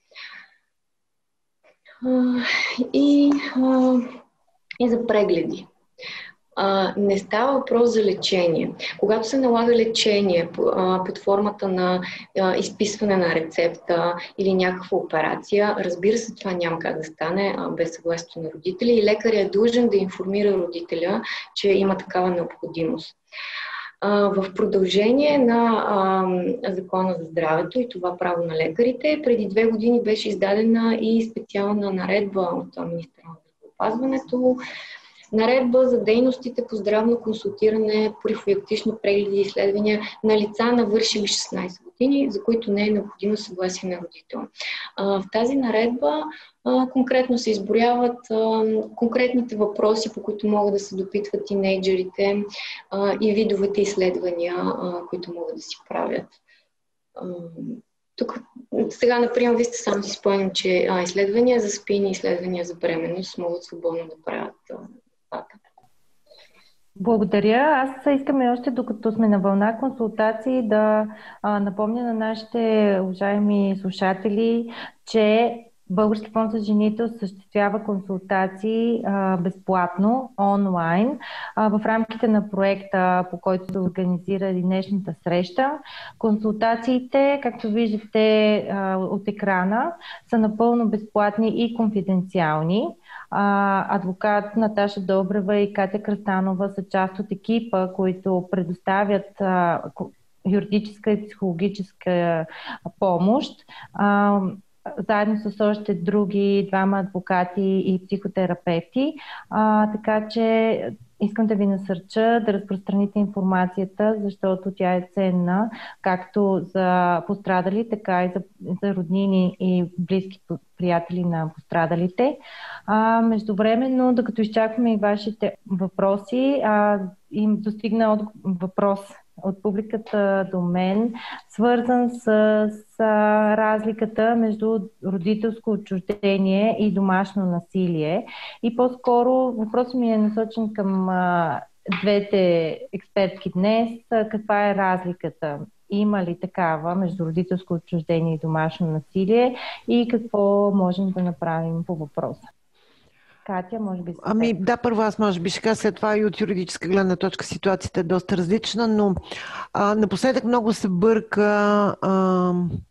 [SPEAKER 3] а, и, а, и за прегледи. А, не става въпрос за лечение. Когато се налага лечение а, под формата на а, изписване на рецепта или някаква операция, разбира се, това няма как да стане а, без съгласието на родители и лекарят е длъжен да информира родителя, че има такава необходимост. В продължение на а, Закона за здравето и това право на лекарите, преди две години беше издадена и специална наредба от министъра на здравеопазването, наредба за дейностите по здравно консултиране, профилактични прегледи и изследвания на лица навършили шестнадесет години, за които не е необходимо съгласие на родител. В тази наредба конкретно се изброяват конкретните въпроси, по които могат да се допитват тинейджерите и видовете изследвания, които могат да си правят. Тук, сега, например, вие сте само си спомням, че изследвания за спин и изследвания за бременност могат свободно да правят.
[SPEAKER 1] Благодаря. Аз искам и още, докато сме на вълна консултации, да а, напомня на нашите уважаеми слушатели, че Български фонд за жените осъществява консултации а, безплатно, онлайн, а, в рамките на проекта, по който се организира и днешната среща. Консултациите, както виждате а, от екрана, са напълно безплатни и конфиденциални. А, адвокат Наташа Добрева и Катя Кръстанова са част от екипа, които предоставят а, юридическа и психологическа помощ. А, заедно с още други двама адвокати и психотерапевти. А, така че искам да ви насърча да разпространите информацията, защото тя е ценна както за пострадали, така и за, за роднини и близки приятели на пострадалите. А, междувременно, докато изчакваме и вашите въпроси, а, им достигна от въпрос от публиката до мен, свързан с, с разликата между родителско отчуждение и домашно насилие. И по-скоро въпросът ми е насочен към а, двете експертки днес. Каква е разликата? Има ли такава между родителско отчуждение и домашно насилие? И какво можем да направим по въпроса? Катя, може би...
[SPEAKER 2] Ами да, първо аз може би ще кажа, след това и от юридическа гледна точка ситуацията е доста различна, но а, напоследък много се бърка а,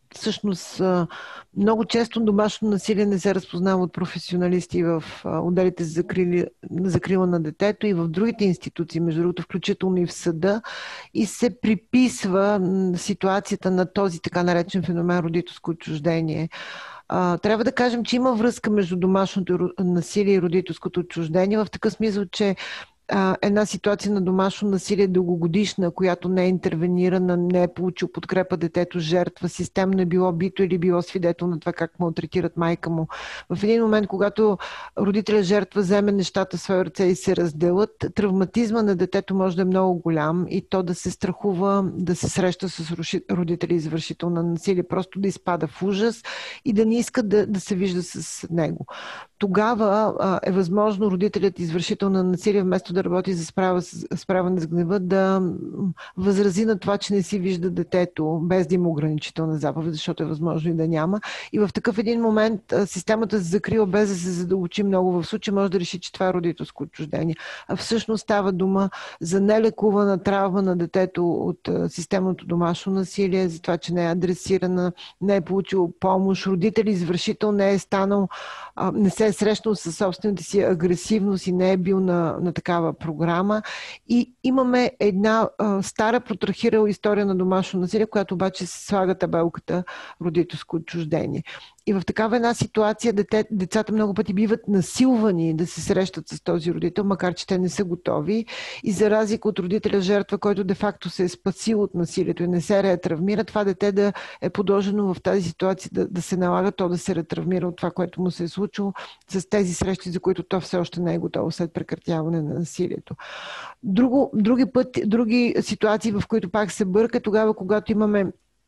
[SPEAKER 2] всъщност много често домашно насилие не се разпознава от професионалисти в отделите за закрила на детето и в другите институции, между другото, включително и в съда, и се приписва ситуацията на този така наречен феномен родителско отчуждение. Трябва да кажем, че има връзка между домашното насилие и родителското отчуждение, в такъв смисъл, че една ситуация на домашно насилие дългогодишна, която не е интервенирана, не е получил подкрепа детето, жертва, системно е било бито или било свидетел на това как малтретират майка му. В един момент, когато родителя жертва вземе нещата в свои ръце и се разделят, травматизма на детето може да е много голям и то да се страхува да се среща с родители извършител на насилие, просто да изпада в ужас и да не иска да, да се вижда с него. Тогава а, е възможно родителят извършител на насилие, вместо да работи за справа, справяне с гнева, да възрази на това, че не си вижда детето, без да има ограничителна заповед, защото е възможно и да няма. И в такъв един момент а, системата се закрива, без да се задълбочи много в случая, може да реши, че това е родителско отчуждение. А всъщност става дума за нелекувана травма на детето от а, системното домашно насилие, за това, че не е адресирана, не е получил помощ, родител извършител не е станал, а, не се е срещнал със собствената си агресивност и не е бил на, на такава програма. И имаме една а, стара протрахирала история на домашно насилие, която обаче се слага табелката родителско отчуждение. И в такава една ситуация дете, децата много пъти биват насилвани да се срещат с този родител, макар че те не са готови. И за разлика от родителя жертва, който де-факто се е спасил от насилието и не се ретравмира, това дете да е подложено в тази ситуация да, да се налага то да се ретравмира от това, което му се е случило с тези срещи, за които то все още не е готово след прекратяване на насилието. Друго, други, път, други ситуации, в които пак се бърка, тогава, когато имаме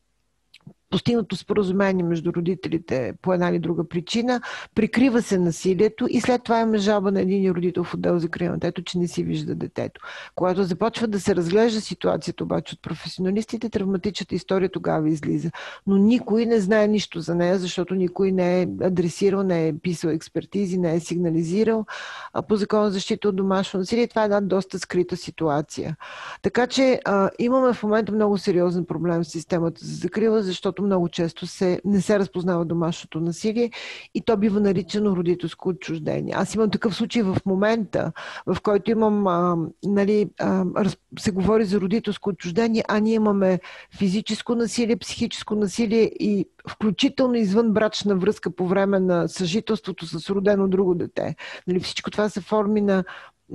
[SPEAKER 2] постигнато споразумение между родителите по една или друга причина, прикрива се насилието и след това има жалба на един родител в отдел за закрила на детето, че не си вижда детето. Когато започва да се разглежда ситуацията обаче от професионалистите, травматичната история тогава излиза. Но никой не знае нищо за нея, защото никой не е адресирал, не е писал експертизи, не е сигнализирал по Закона за защита от домашно насилие. Това е една доста скрита ситуация. Така че а, имаме в момента много сериозен проблем с системата за закрила, защото много често се, не се разпознава домашното насилие и то бива наричано родителско отчуждение. Аз имам такъв случай в момента, в който имам, а, нали, а, се говори за родителско отчуждение, а ние имаме физическо насилие, психическо насилие и включително извън брачна връзка по време на съжителството с родено друго дете. Нали, всичко това са форми на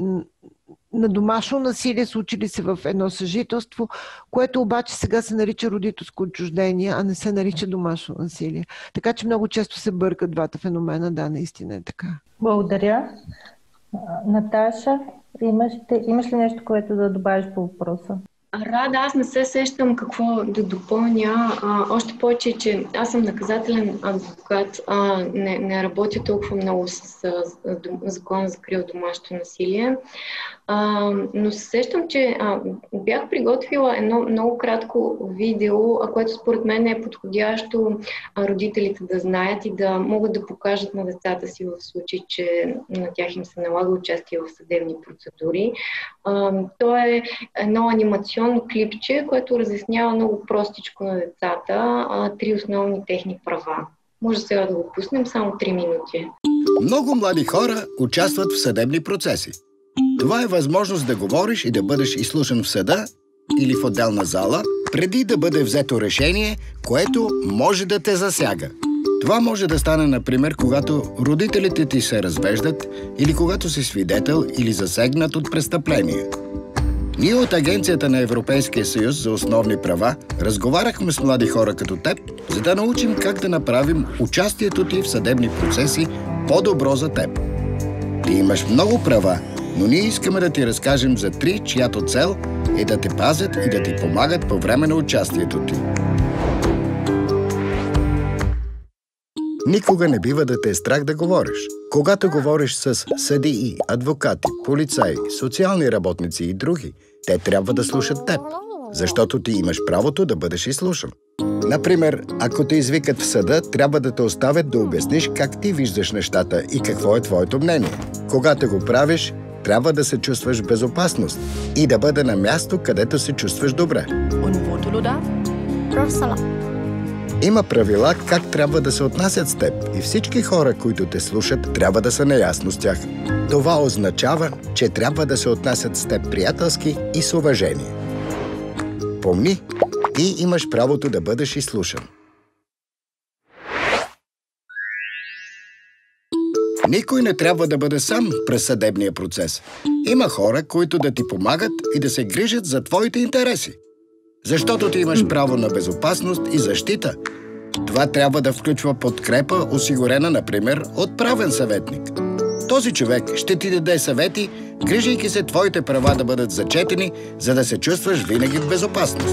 [SPEAKER 2] на домашно насилие, случили се в едно съжителство, което обаче сега се нарича родителско отчуждение, а не се нарича домашно насилие. Така че много често се бъркат двата феномена. Да, наистина е така.
[SPEAKER 1] Благодаря. Наташа, имаш, имаш ли нещо, което да добавиш по въпроса?
[SPEAKER 3] Рада, аз не се сещам какво да допълня. А, още повече, че аз съм наказателен адвокат, а, не, не работя толкова много с, с Закона за закрила домашното насилие. А, но се сещам, че а, бях приготвила едно много кратко видео, а, което според мен е подходящо а, родителите да знаят и да могат да покажат на децата си в случай, че на тях им се налага участие в съдебни процедури. А, то е едно анимационно клипче, което разяснява много простичко на децата а, три основни техни права. Може сега да го пуснем само три минути.
[SPEAKER 4] Много млади хора участват в съдебни процеси. Това е възможност да говориш и да бъдеш изслушан в съда или в отделна зала, преди да бъде взето решение, което може да те засяга. Това може да стане, например, когато родителите ти се развеждат или когато си свидетел или засегнат от престъпление. Ние от Агенцията на Европейския съюз за основни права разговаряхме с млади хора като теб, за да научим как да направим участието ти в съдебни процеси по-добро за теб. Ти имаш много права, но ние искаме да ти разкажем за три, чиято цел е да те пазят и да ти помагат по време на участието ти. Никога не бива да те е страх да говориш. Когато говориш с съдии, адвокати, полицаи, социални работници и други, те трябва да слушат теб, защото ти имаш правото да бъдеш изслушан. Например, ако те извикат в съда, трябва да те оставят да обясниш как ти виждаш нещата и какво е твоето мнение. Когато го правиш, трябва да се чувстваш в безопасност и да бъде на място, където се чувстваш добре. Има правила как трябва да се отнасят с теб и всички хора, които те слушат, трябва да са наясно с тях. Това означава, че трябва да се отнасят с теб приятелски и с уважение. Помни, ти имаш правото да бъдеш изслушан. Никой не трябва да бъде сам през съдебния процес. Има хора, които да ти помагат и да се грижат за твоите интереси. Защото ти имаш право на безопасност и защита. Това трябва да включва подкрепа, осигурена, например, от правен съветник. Този човек ще ти даде съвети, грижайки се твоите права да бъдат зачетени, за да се чувстваш винаги в безопасност.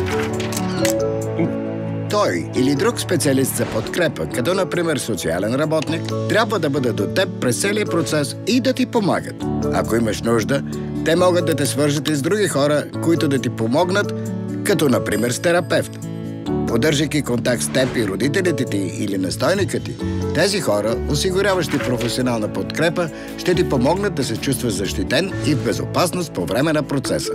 [SPEAKER 4] Той или друг специалист за подкрепа, като например социален работник, трябва да бъде до теб през целия процес и да ти помагат. Ако имаш нужда, те могат да те свържат и с други хора, които да ти помогнат, като например с терапевт. Поддържайки контакт с теб и родителите ти или настойника ти, тези хора, осигуряващи професионална подкрепа, ще ти помогнат да се чувстваш защитен и в безопасност по време на процеса.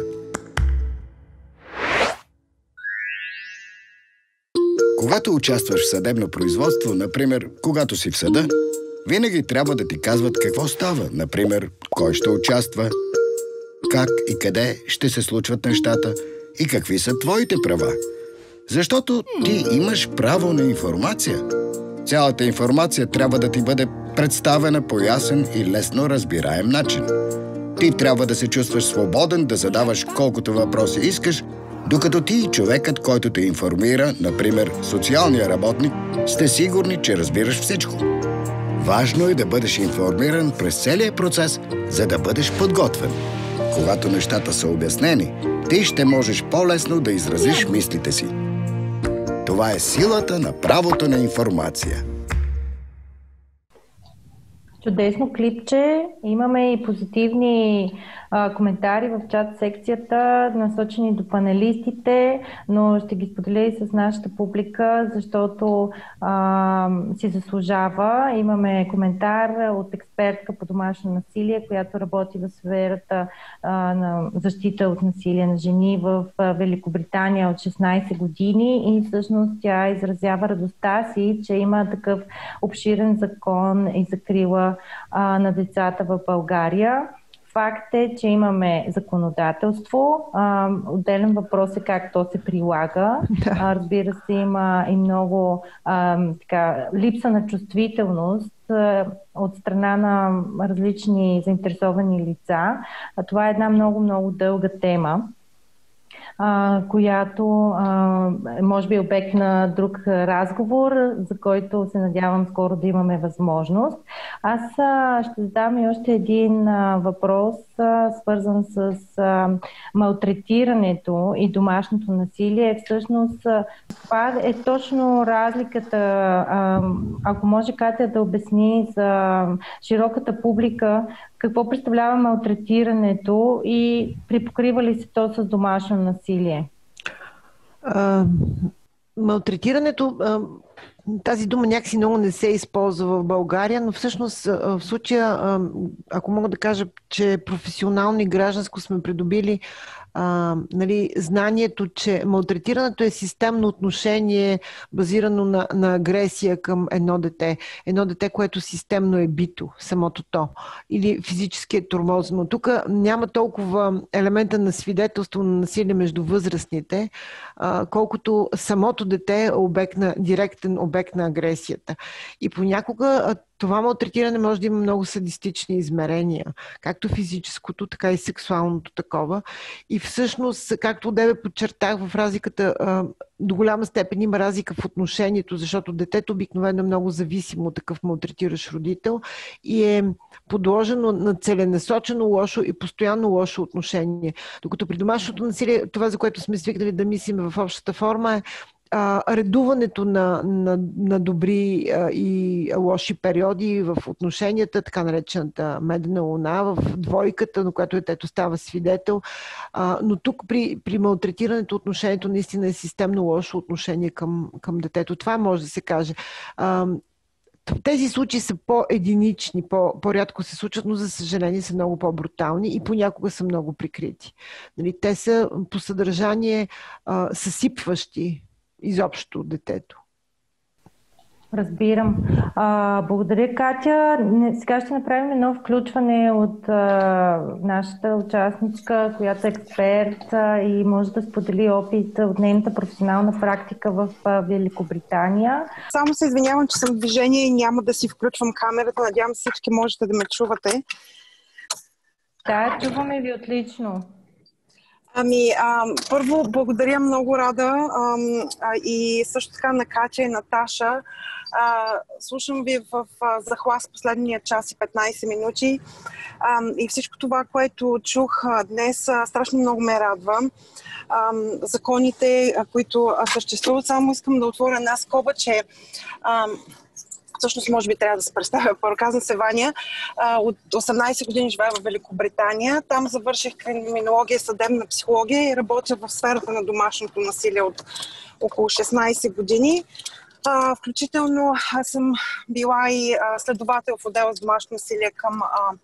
[SPEAKER 4] Когато участваш в съдебно производство, например, когато си в съда, винаги трябва да ти казват какво става, например, кой ще участва, как и къде ще се случват нещата и какви са твоите права. Защото ти имаш право на информация. Цялата информация трябва да ти бъде представена по ясен и лесно разбираем начин. Ти трябва да се чувстваш свободен да задаваш колкото въпроси искаш, докато ти и човекът, който те информира, например социалния работник, сте сигурни, че разбираш всичко. Важно е да бъдеш информиран през целия процес, за да бъдеш подготвен. Когато нещата са обяснени, ти ще можеш по-лесно да изразиш мислите си. Това е силата на правото на информация.
[SPEAKER 1] Чудесно клипче. Имаме и позитивни а, коментари в чат секцията, насочени до панелистите, но ще ги споделя и с нашата публика, защото а, си заслужава. Имаме коментар от експертка по домашно насилие, която работи в сферата а, на защита от насилие на жени в Великобритания от шестнайсет години и всъщност тя изразява радостта си, че има такъв обширен закон и закрила а, на децата в България. Факт е, че имаме законодателство. А, отделен въпрос е как то се прилага. А, разбира се, има и много а, така, липса на чувствителност а, от страна на различни заинтересовани лица. А, това е една много-много дълга тема, Uh, която uh, може би е обект на друг разговор, за който се надявам скоро да имаме възможност. Аз uh, ще задам и още един uh, въпрос, uh, свързан с uh, малтретирането и домашното насилие. Всъщност, uh, това е точно разликата. Uh, ако може Катя да обясни за широката публика какво представлява малтретирането и припокрива ли се то с домашно насилие?
[SPEAKER 2] А, малтретирането, а, тази дума някакси много не се използва в България, но всъщност в случая, а, ако мога да кажа, че професионално и гражданско сме придобили А, нали, знанието, че малтретирането е системно отношение, базирано на, на агресия към едно дете. Едно дете, което системно е бито, самото то. Или физически е тормозено. Тук няма толкова елемента на свидетелство на насилие между възрастните, а, колкото самото дете е обект на, директен обект на агресията. И понякога това малтретиране може да има много садистични измерения, както физическото, така и сексуалното такова. И всъщност, както одеве подчертах в разликата, до голяма степен има разлика в отношението, защото детето обикновено е много зависимо от такъв малтретиращ родител и е подложено на целенасочено лошо и постоянно лошо отношение. Докато при домашното насилие, това, за което сме свикнали да мислим в общата форма, е А, редуването на, на, на добри а, и лоши периоди в отношенията, така наречената медена луна, в двойката, на която детето става свидетел. А, но тук при, при малтретирането отношението наистина е системно лошо отношение към, към детето. Това може да се каже. А, тези случаи са по-единични, по- по-рядко се случват, но за съжаление са много по-брутални и понякога са много прикрити. Нали, те са по съдържание а, съсипващи изобщо детето.
[SPEAKER 1] Разбирам. А, благодаря, Катя. Сега ще направим едно включване от а, нашата участничка, която е експерт а, и може да сподели опит от нейната професионална практика в а, Великобритания.
[SPEAKER 5] Само се извинявам, че съм в движение и няма да си включвам камерата. Надявам се всички можете да ме чувате.
[SPEAKER 1] Да, чуваме ви отлично.
[SPEAKER 5] Ами, а, първо, благодаря, много рада а, а, и също така на Катя и Наташа. А, слушам ви в а, захлас последния час и петнайсет минути а, и всичко това, което чух а, днес, а, страшно много ме радва. А, законите, а, които а, съществуват, само искам да отворя една скоба, че а, всъщност, може би трябва да се представя. Казвам се Ваня. От осемнайсет години живея в Великобритания. Там завърших криминология, съдебна психология и работя в сферата на домашното насилие от около шестнайсет години. Включително аз съм била и следовател в отдела за домашно насилие към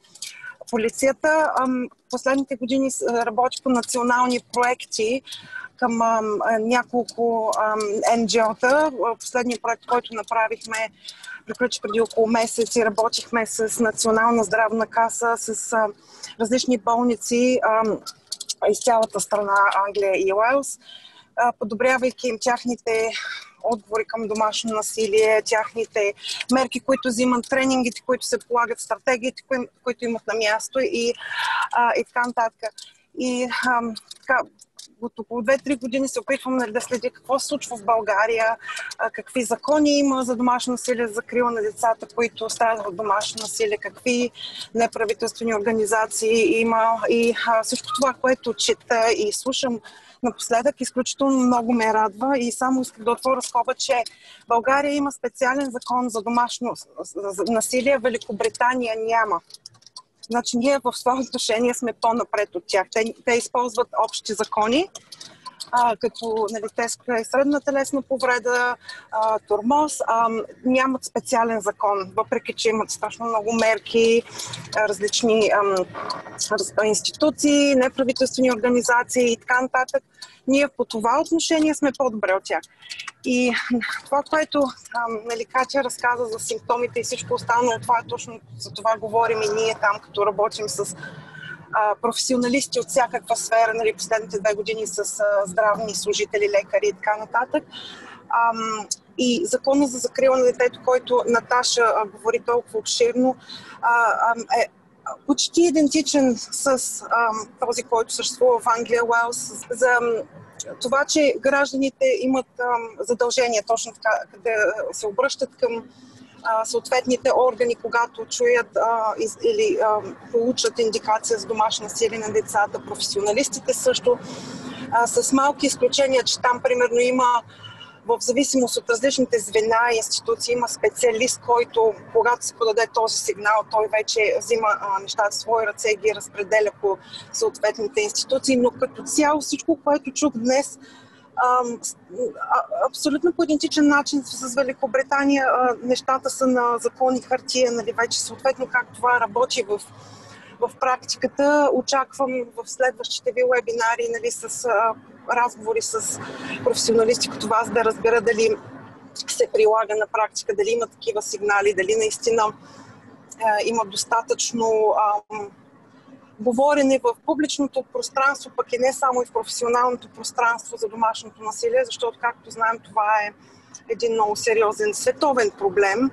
[SPEAKER 5] полицията. Последните години работя по национални проекти към а, няколко ен джи о-та. Последният проект, който направихме, приключи преди около месец и работихме с Национална здравна каса, с а, различни болници а, из цялата страна, Англия и Уелс, а, подобрявайки им тяхните отговори към домашно насилие, тяхните мерки, които взимат, тренингите, които се полагат, стратегиите, кои, които имат на място и, а, и така нататък. И а, така, от около две-три години се опитвам да следя какво се случва в България, какви закони има за домашно насилие, за закрила на децата, които страдат от домашно насилие, какви неправителствени организации има и всичко това, което чета и слушам напоследък, изключително много ме радва и само искам да отворя скоба, че България има специален закон за домашно насилие, Великобритания няма. Значи ние в това отношение сме по-напред от тях. Те, те използват общи закони, а, като нали, теска и средна телесна повреда, а, тормоз, а, нямат специален закон, въпреки че имат страшно много мерки, а, различни а, раз, институции, неправителствени организации и така нататък. Ние по това отношение сме по-добре от тях. И това, което нали, Катя разказа за симптомите и всичко останало, това е точно за това говорим и ние там, като работим с а, професионалисти от всякаква сфера, нали, последните две години с а, здравни служители, лекари и така нататък. А, и закона за закрила на детето, който Наташа а, говори толкова обширно, а, а, е почти идентичен с а, този, който съществува в Англия, Уелс, за това, че гражданите имат а, задължение точно така да се обръщат към а, съответните органи, когато чуят а, из, или а, получат индикация за домашно насилие на децата. Професионалистите също, а, с малки изключения, че там примерно има в зависимост от различните звена и институции има специалист, който, когато се подаде този сигнал, той вече взима а, нещата в свои ръце и ги разпределя по съответните институции. Но като цяло всичко, което чух днес, а, а, абсолютно по идентичен начин с Великобритания, а, нещата са на закони хартия, нали, вече съответно как това работи в в практиката. Очаквам в следващите ви вебинари нали, с а, разговори с професионалисти като вас да разбера дали се прилага на практика, дали има такива сигнали, дали наистина а, има достатъчно а, говорене в публичното пространство, пък и не само и в професионалното пространство за домашното насилие, защото, както знаем, това е един много сериозен световен проблем.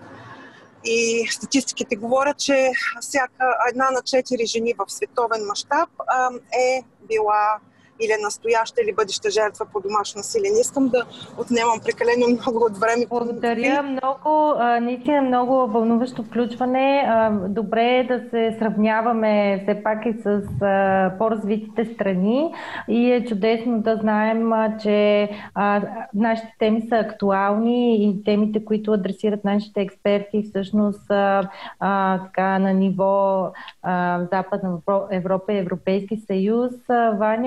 [SPEAKER 5] И статистиките говорят, че всяка една на четири жени в световен мащаб е била или настояща или бъдеща жертва по домашно насилие. Не искам да отнемам прекалено много от време.
[SPEAKER 1] Благодаря много. Наистина много вълнуващо включване. Добре е да се сравняваме все пак и с по-развитите страни и е чудесно да знаем, че нашите теми са актуални и темите, които адресират нашите експерти всъщност са така, на ниво Западна Европа и Европейски съюз. Ваня,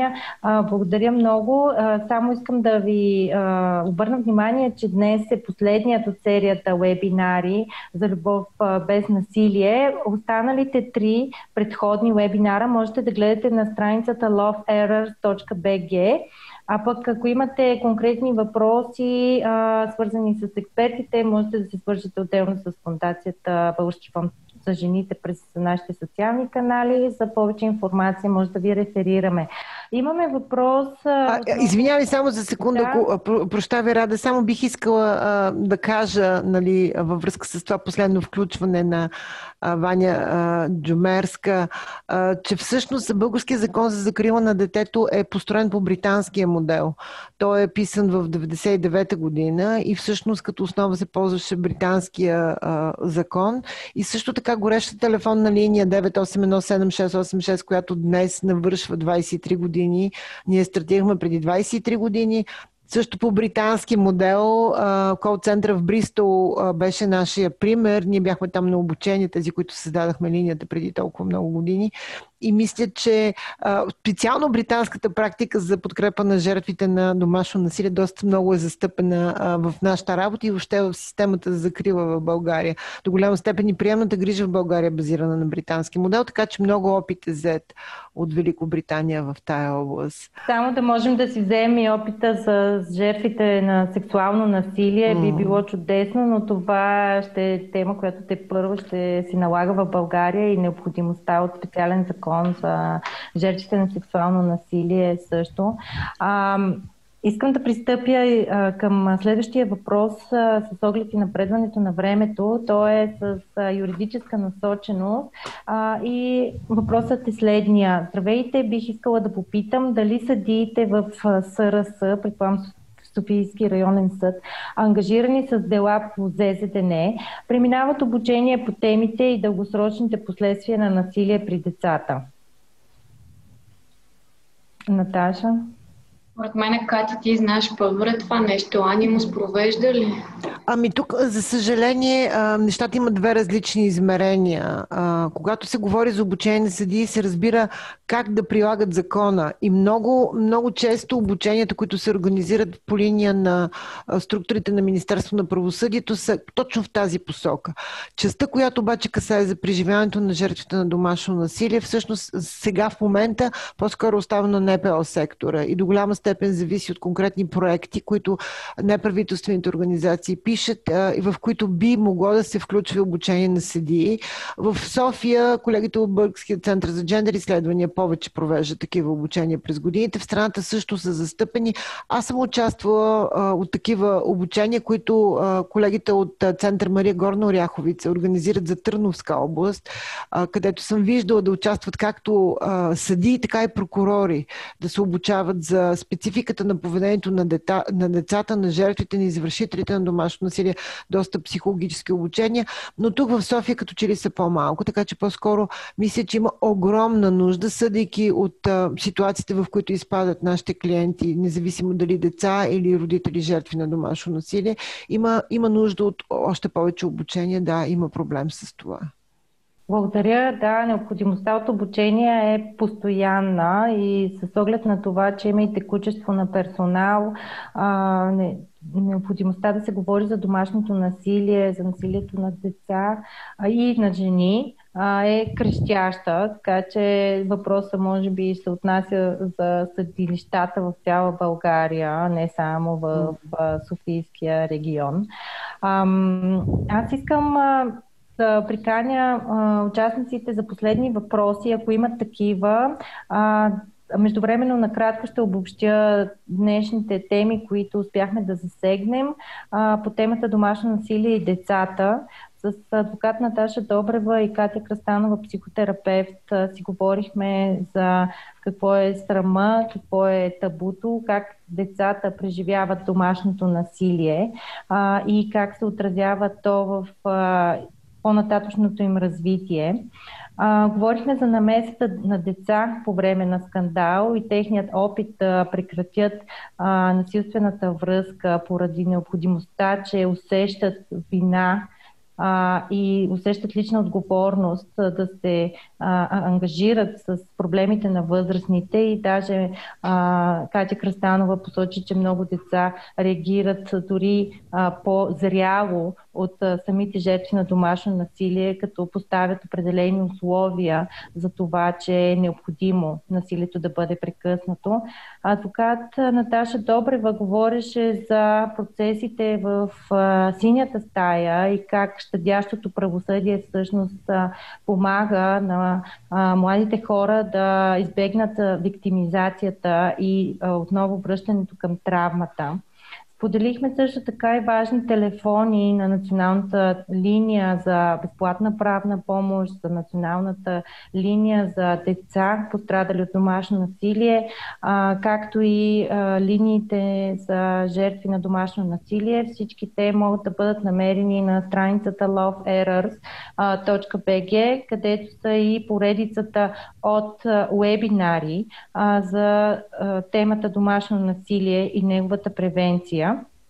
[SPEAKER 1] А, благодаря много. А, само искам да ви а, обърна внимание, че днес е последният от серията вебинари за любов а, без насилие. Останалите три предходни вебинара можете да гледате на страницата love errors точка би джи. А пък ако имате конкретни въпроси, а, свързани с експертите, можете да се свържете отделно с фондацията Български фонд за жените през нашите социални канали. За повече информация може да ви реферираме. Имаме въпрос...
[SPEAKER 2] А, извинявай само за секунда,
[SPEAKER 1] да.
[SPEAKER 2] ако прощавай, Рада, само бих искала а, да кажа, нали, във връзка с това последно включване на а, Ваня а, Джумерска, а, че всъщност Българския закон за закрила на детето е построен по британския модел. Той е писан в деветдесет и девета година и всъщност като основа се ползваше британския а, закон. И също така гореща телефонна линия девет осем едно седем шест осем шест, която днес навършва двадесет и три години. Ние стартирахме преди двадесет и три години. Също по британски модел, кол-центъра в Бристол беше нашия пример. Ние бяхме там на обучение, тези, които създадахме линията преди толкова много години. И мисля, че а, специално британската практика за подкрепа на жертвите на домашно насилие доста много е застъпена а, в нашата работа и въобще в системата за закрила в България. До голяма степен и приемната грижа в България е базирана на британски модел, така че много опит е взет от Великобритания в тая област.
[SPEAKER 1] Само да можем да си вземем и опита за жертвите на сексуално насилие mm. би било чудесно, но това ще е тема, която те първо ще се налага в България и необходимостта от специален закон за жертвите на сексуално насилие също. А, искам да пристъпя а, към следващия въпрос а, с оглед и напредването на времето. То е с а, юридическа насоченост а, и въпросът е следния. Здравейте, бих искала да попитам дали съдиите в СРС, предполагам Софийски районен съд, ангажирани с дела по ЗЗДН, преминават обучение по темите и дългосрочните последствия на насилие при децата. Наташа?
[SPEAKER 3] Според мен, Кати, ти знаеш по-добре това нещо. Анимус провежда ли?
[SPEAKER 2] Ами тук, за съжаление, нещата имат две различни измерения. Когато се говори за обучение на съдии, се разбира как да прилагат закона. И много, много често обученията, които се организират по линия на структурите на Министерство на правосъдието, са точно в тази посока. Частта, която обаче касае за преживяването на жертвите на домашно насилие, всъщност сега в момента по-скоро остава на НПО сектора и до голяма степен зависи от конкретни проекти, които неправителствените организации пишат и в които би могло да се включва обучение на съдии. В София колегите от Българския център за джендър изследвания повече провеждат такива обучения през годините. В страната също са застъпени. Аз съм участвала а, от такива обучения, които а, колегите от а, Център Мария Горна Оряховица организират за Търновска област, а, където съм виждала да участват както а, съдии, така и прокурори, да се обучават за спецификата на поведението на, дета, на децата, на жертвите, на извършителите на домашно насилие, доста психологически обучения, но тук в София като че ли са по-малко, така че по-скоро мисля, че има огромна нужда, съдейки от а, ситуациите, в които изпадат нашите клиенти, независимо дали деца или родители жертви на домашно насилие, има, има нужда от още повече обучение, да, има проблем с това.
[SPEAKER 1] Благодаря. Да, необходимостта от обучение е постоянна и с оглед на това, че има и текучество на персонал, а, не, необходимостта да се говори за домашното насилие, за насилието на деца а, и на жени а, е крещяща, така че въпросът може би се отнася за съдилищата в цяла България, не само в, в Софийския регион. А, аз искам а, да приканя а, участниците за последни въпроси, ако имат такива. А, междувременно накратко ще обобщя днешните теми, които успяхме да засегнем а, по темата домашно насилие и децата. С адвокат Наташа Добрева и Катя Кръстанова, психотерапевт, си говорихме за какво е срама, какво е табуто, как децата преживяват домашното насилие а, и как се отразява то в а, по-нататъчното им развитие. А, говорихме за намесата на деца по време на скандал и техният опит да прекратят а, насилствената връзка поради необходимостта, че усещат вина а, и усещат лична отговорност да се а, ангажират с проблемите на възрастните и даже а, Катя Кръстанова посочи, че много деца реагират дори а, по-зряло от а, самите жертви на домашно насилие, като поставят определени условия за това, че е необходимо насилието да бъде прекъснато. Адвокат Наташа Добрева говореше за процесите в а, синята стая и как щадящото правосъдие всъщност а, помага на а, младите хора да избегнат а, виктимизацията и а, отново връщането към травмата. Поделихме също така и важни телефони на националната линия за безплатна правна помощ, за националната линия за деца, пострадали от домашно насилие, а, както и а, линиите за жертви на домашно насилие. Всички те могат да бъдат намерени на страницата love errors точка би джи, където са и поредицата от а, уебинари а, за а, темата домашно насилие и неговата превенция.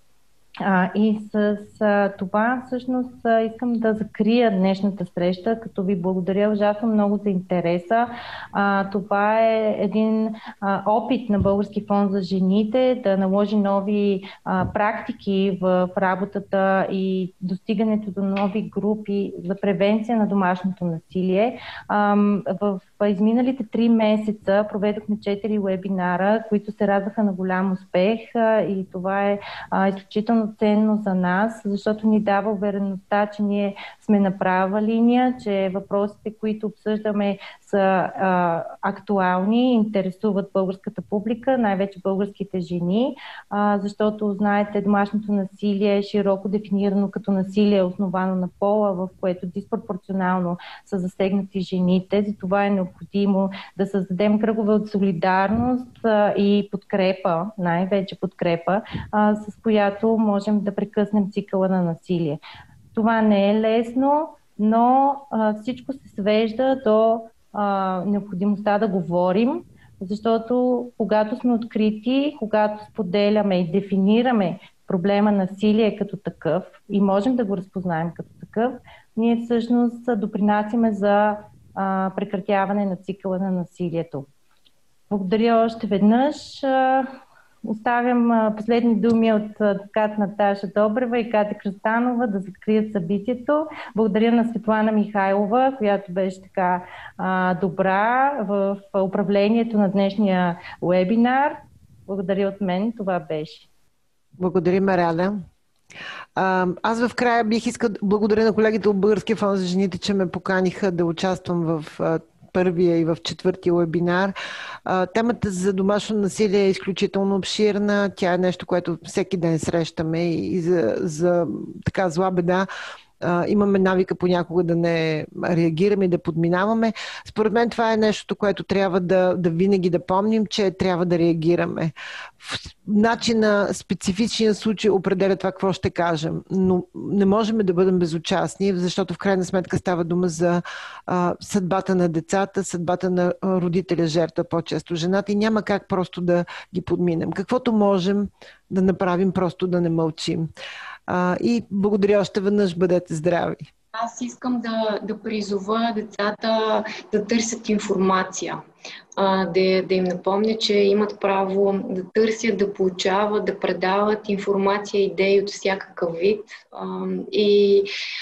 [SPEAKER 1] А, и с а, това всъщност а, искам да закрия днешната среща, като ви благодаря ужасно много за интереса. А, това е един а, опит на Български фонд за жените да наложи нови а, практики в работата и достигането до нови групи за превенция на домашното насилие. А, в изминалите три месеца проведохме четири вебинара, които се радваха на голям успех а, и това е а, изключително ценно за нас, защото ни дава увереността, че ние сме на права линия, че въпросите, които обсъждаме, са а, актуални, интересуват българската публика, най-вече българските жени, а, защото, знаете, домашното насилие е широко дефинирано като насилие, основано на пола, в което диспропорционално са засегнати жените. Затова е необходимо да създадем кръгове от солидарност а, и подкрепа, най-вече подкрепа, а, с която можем да прекъснем цикъла на насилие. Това не е лесно, но а, всичко се свежда до а, необходимостта да говорим, защото когато сме открити, когато споделяме и дефинираме проблема насилие като такъв и можем да го разпознаем като такъв, ние всъщност допринасяме за а, прекратяване на цикъла на насилието. Благодаря още веднъж. Оставям последни думи от адвокат Наташа Добрева и Катя Кръстанова да закрият събитието. Благодаря на Светлана Михайлова, която беше така а, добра в управлението на днешния вебинар. Благодаря от мен. Това беше.
[SPEAKER 2] Благодарим, Рада. Аз в края бих искал да благодаря на колегите от Българския фонд за жените, че ме поканиха да участвам в първия и в четвъртия вебинар. Темата за домашно насилие е изключително обширна. Тя е нещо, което всеки ден срещаме и за, за така зла беда имаме навика понякога да не реагираме и да подминаваме. Според мен това е нещо, което трябва да, да винаги да помним, че трябва да реагираме. В начина, специфичния случай определя това какво ще кажем, но не можем да бъдем безучастни, защото в крайна сметка става дума за а, съдбата на децата, съдбата на родителя, жертва, по-често жената, и няма как просто да ги подминем. Каквото можем да направим, просто да не мълчим. А, и благодаря още веднъж, бъдете здрави.
[SPEAKER 3] Аз искам да, да призова децата да търсят информация, а, да, да им напомня, че имат право да търсят, да получават, да предават информация, идеи от всякакъв вид а, и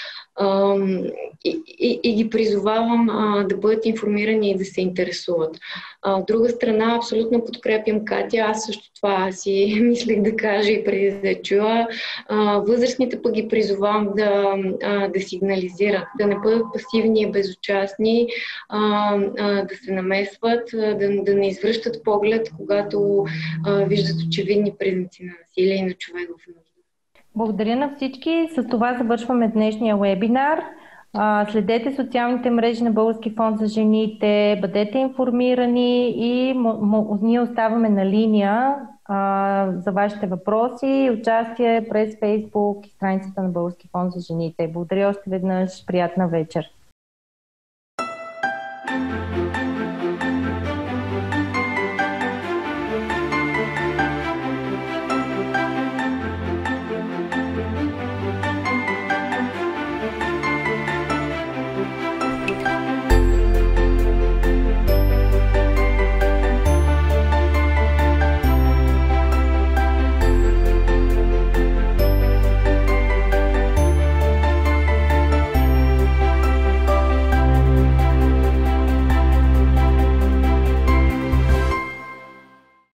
[SPEAKER 3] И, и, и ги призовавам а, да бъдат информирани и да се интересуват. А, от друга страна, абсолютно подкрепям Катя. Аз също това си мислех да кажа и преди да чуя. А, възрастните пък ги призовавам да, а, да сигнализират, да не бъдат пасивни и безучастни, а, а, да се намесват, да, да не извръщат поглед, когато а, виждат очевидни признаци на насилие и на човеков нужда.
[SPEAKER 1] Благодаря на всички. С това завършваме днешния вебинар. Следете социалните мрежи на Български фонд за жените, бъдете информирани и ние оставаме на линия а, за вашите въпроси и участие през Фейсбук и страницата на Български фонд за жените. Благодаря още веднъж. Приятна вечер.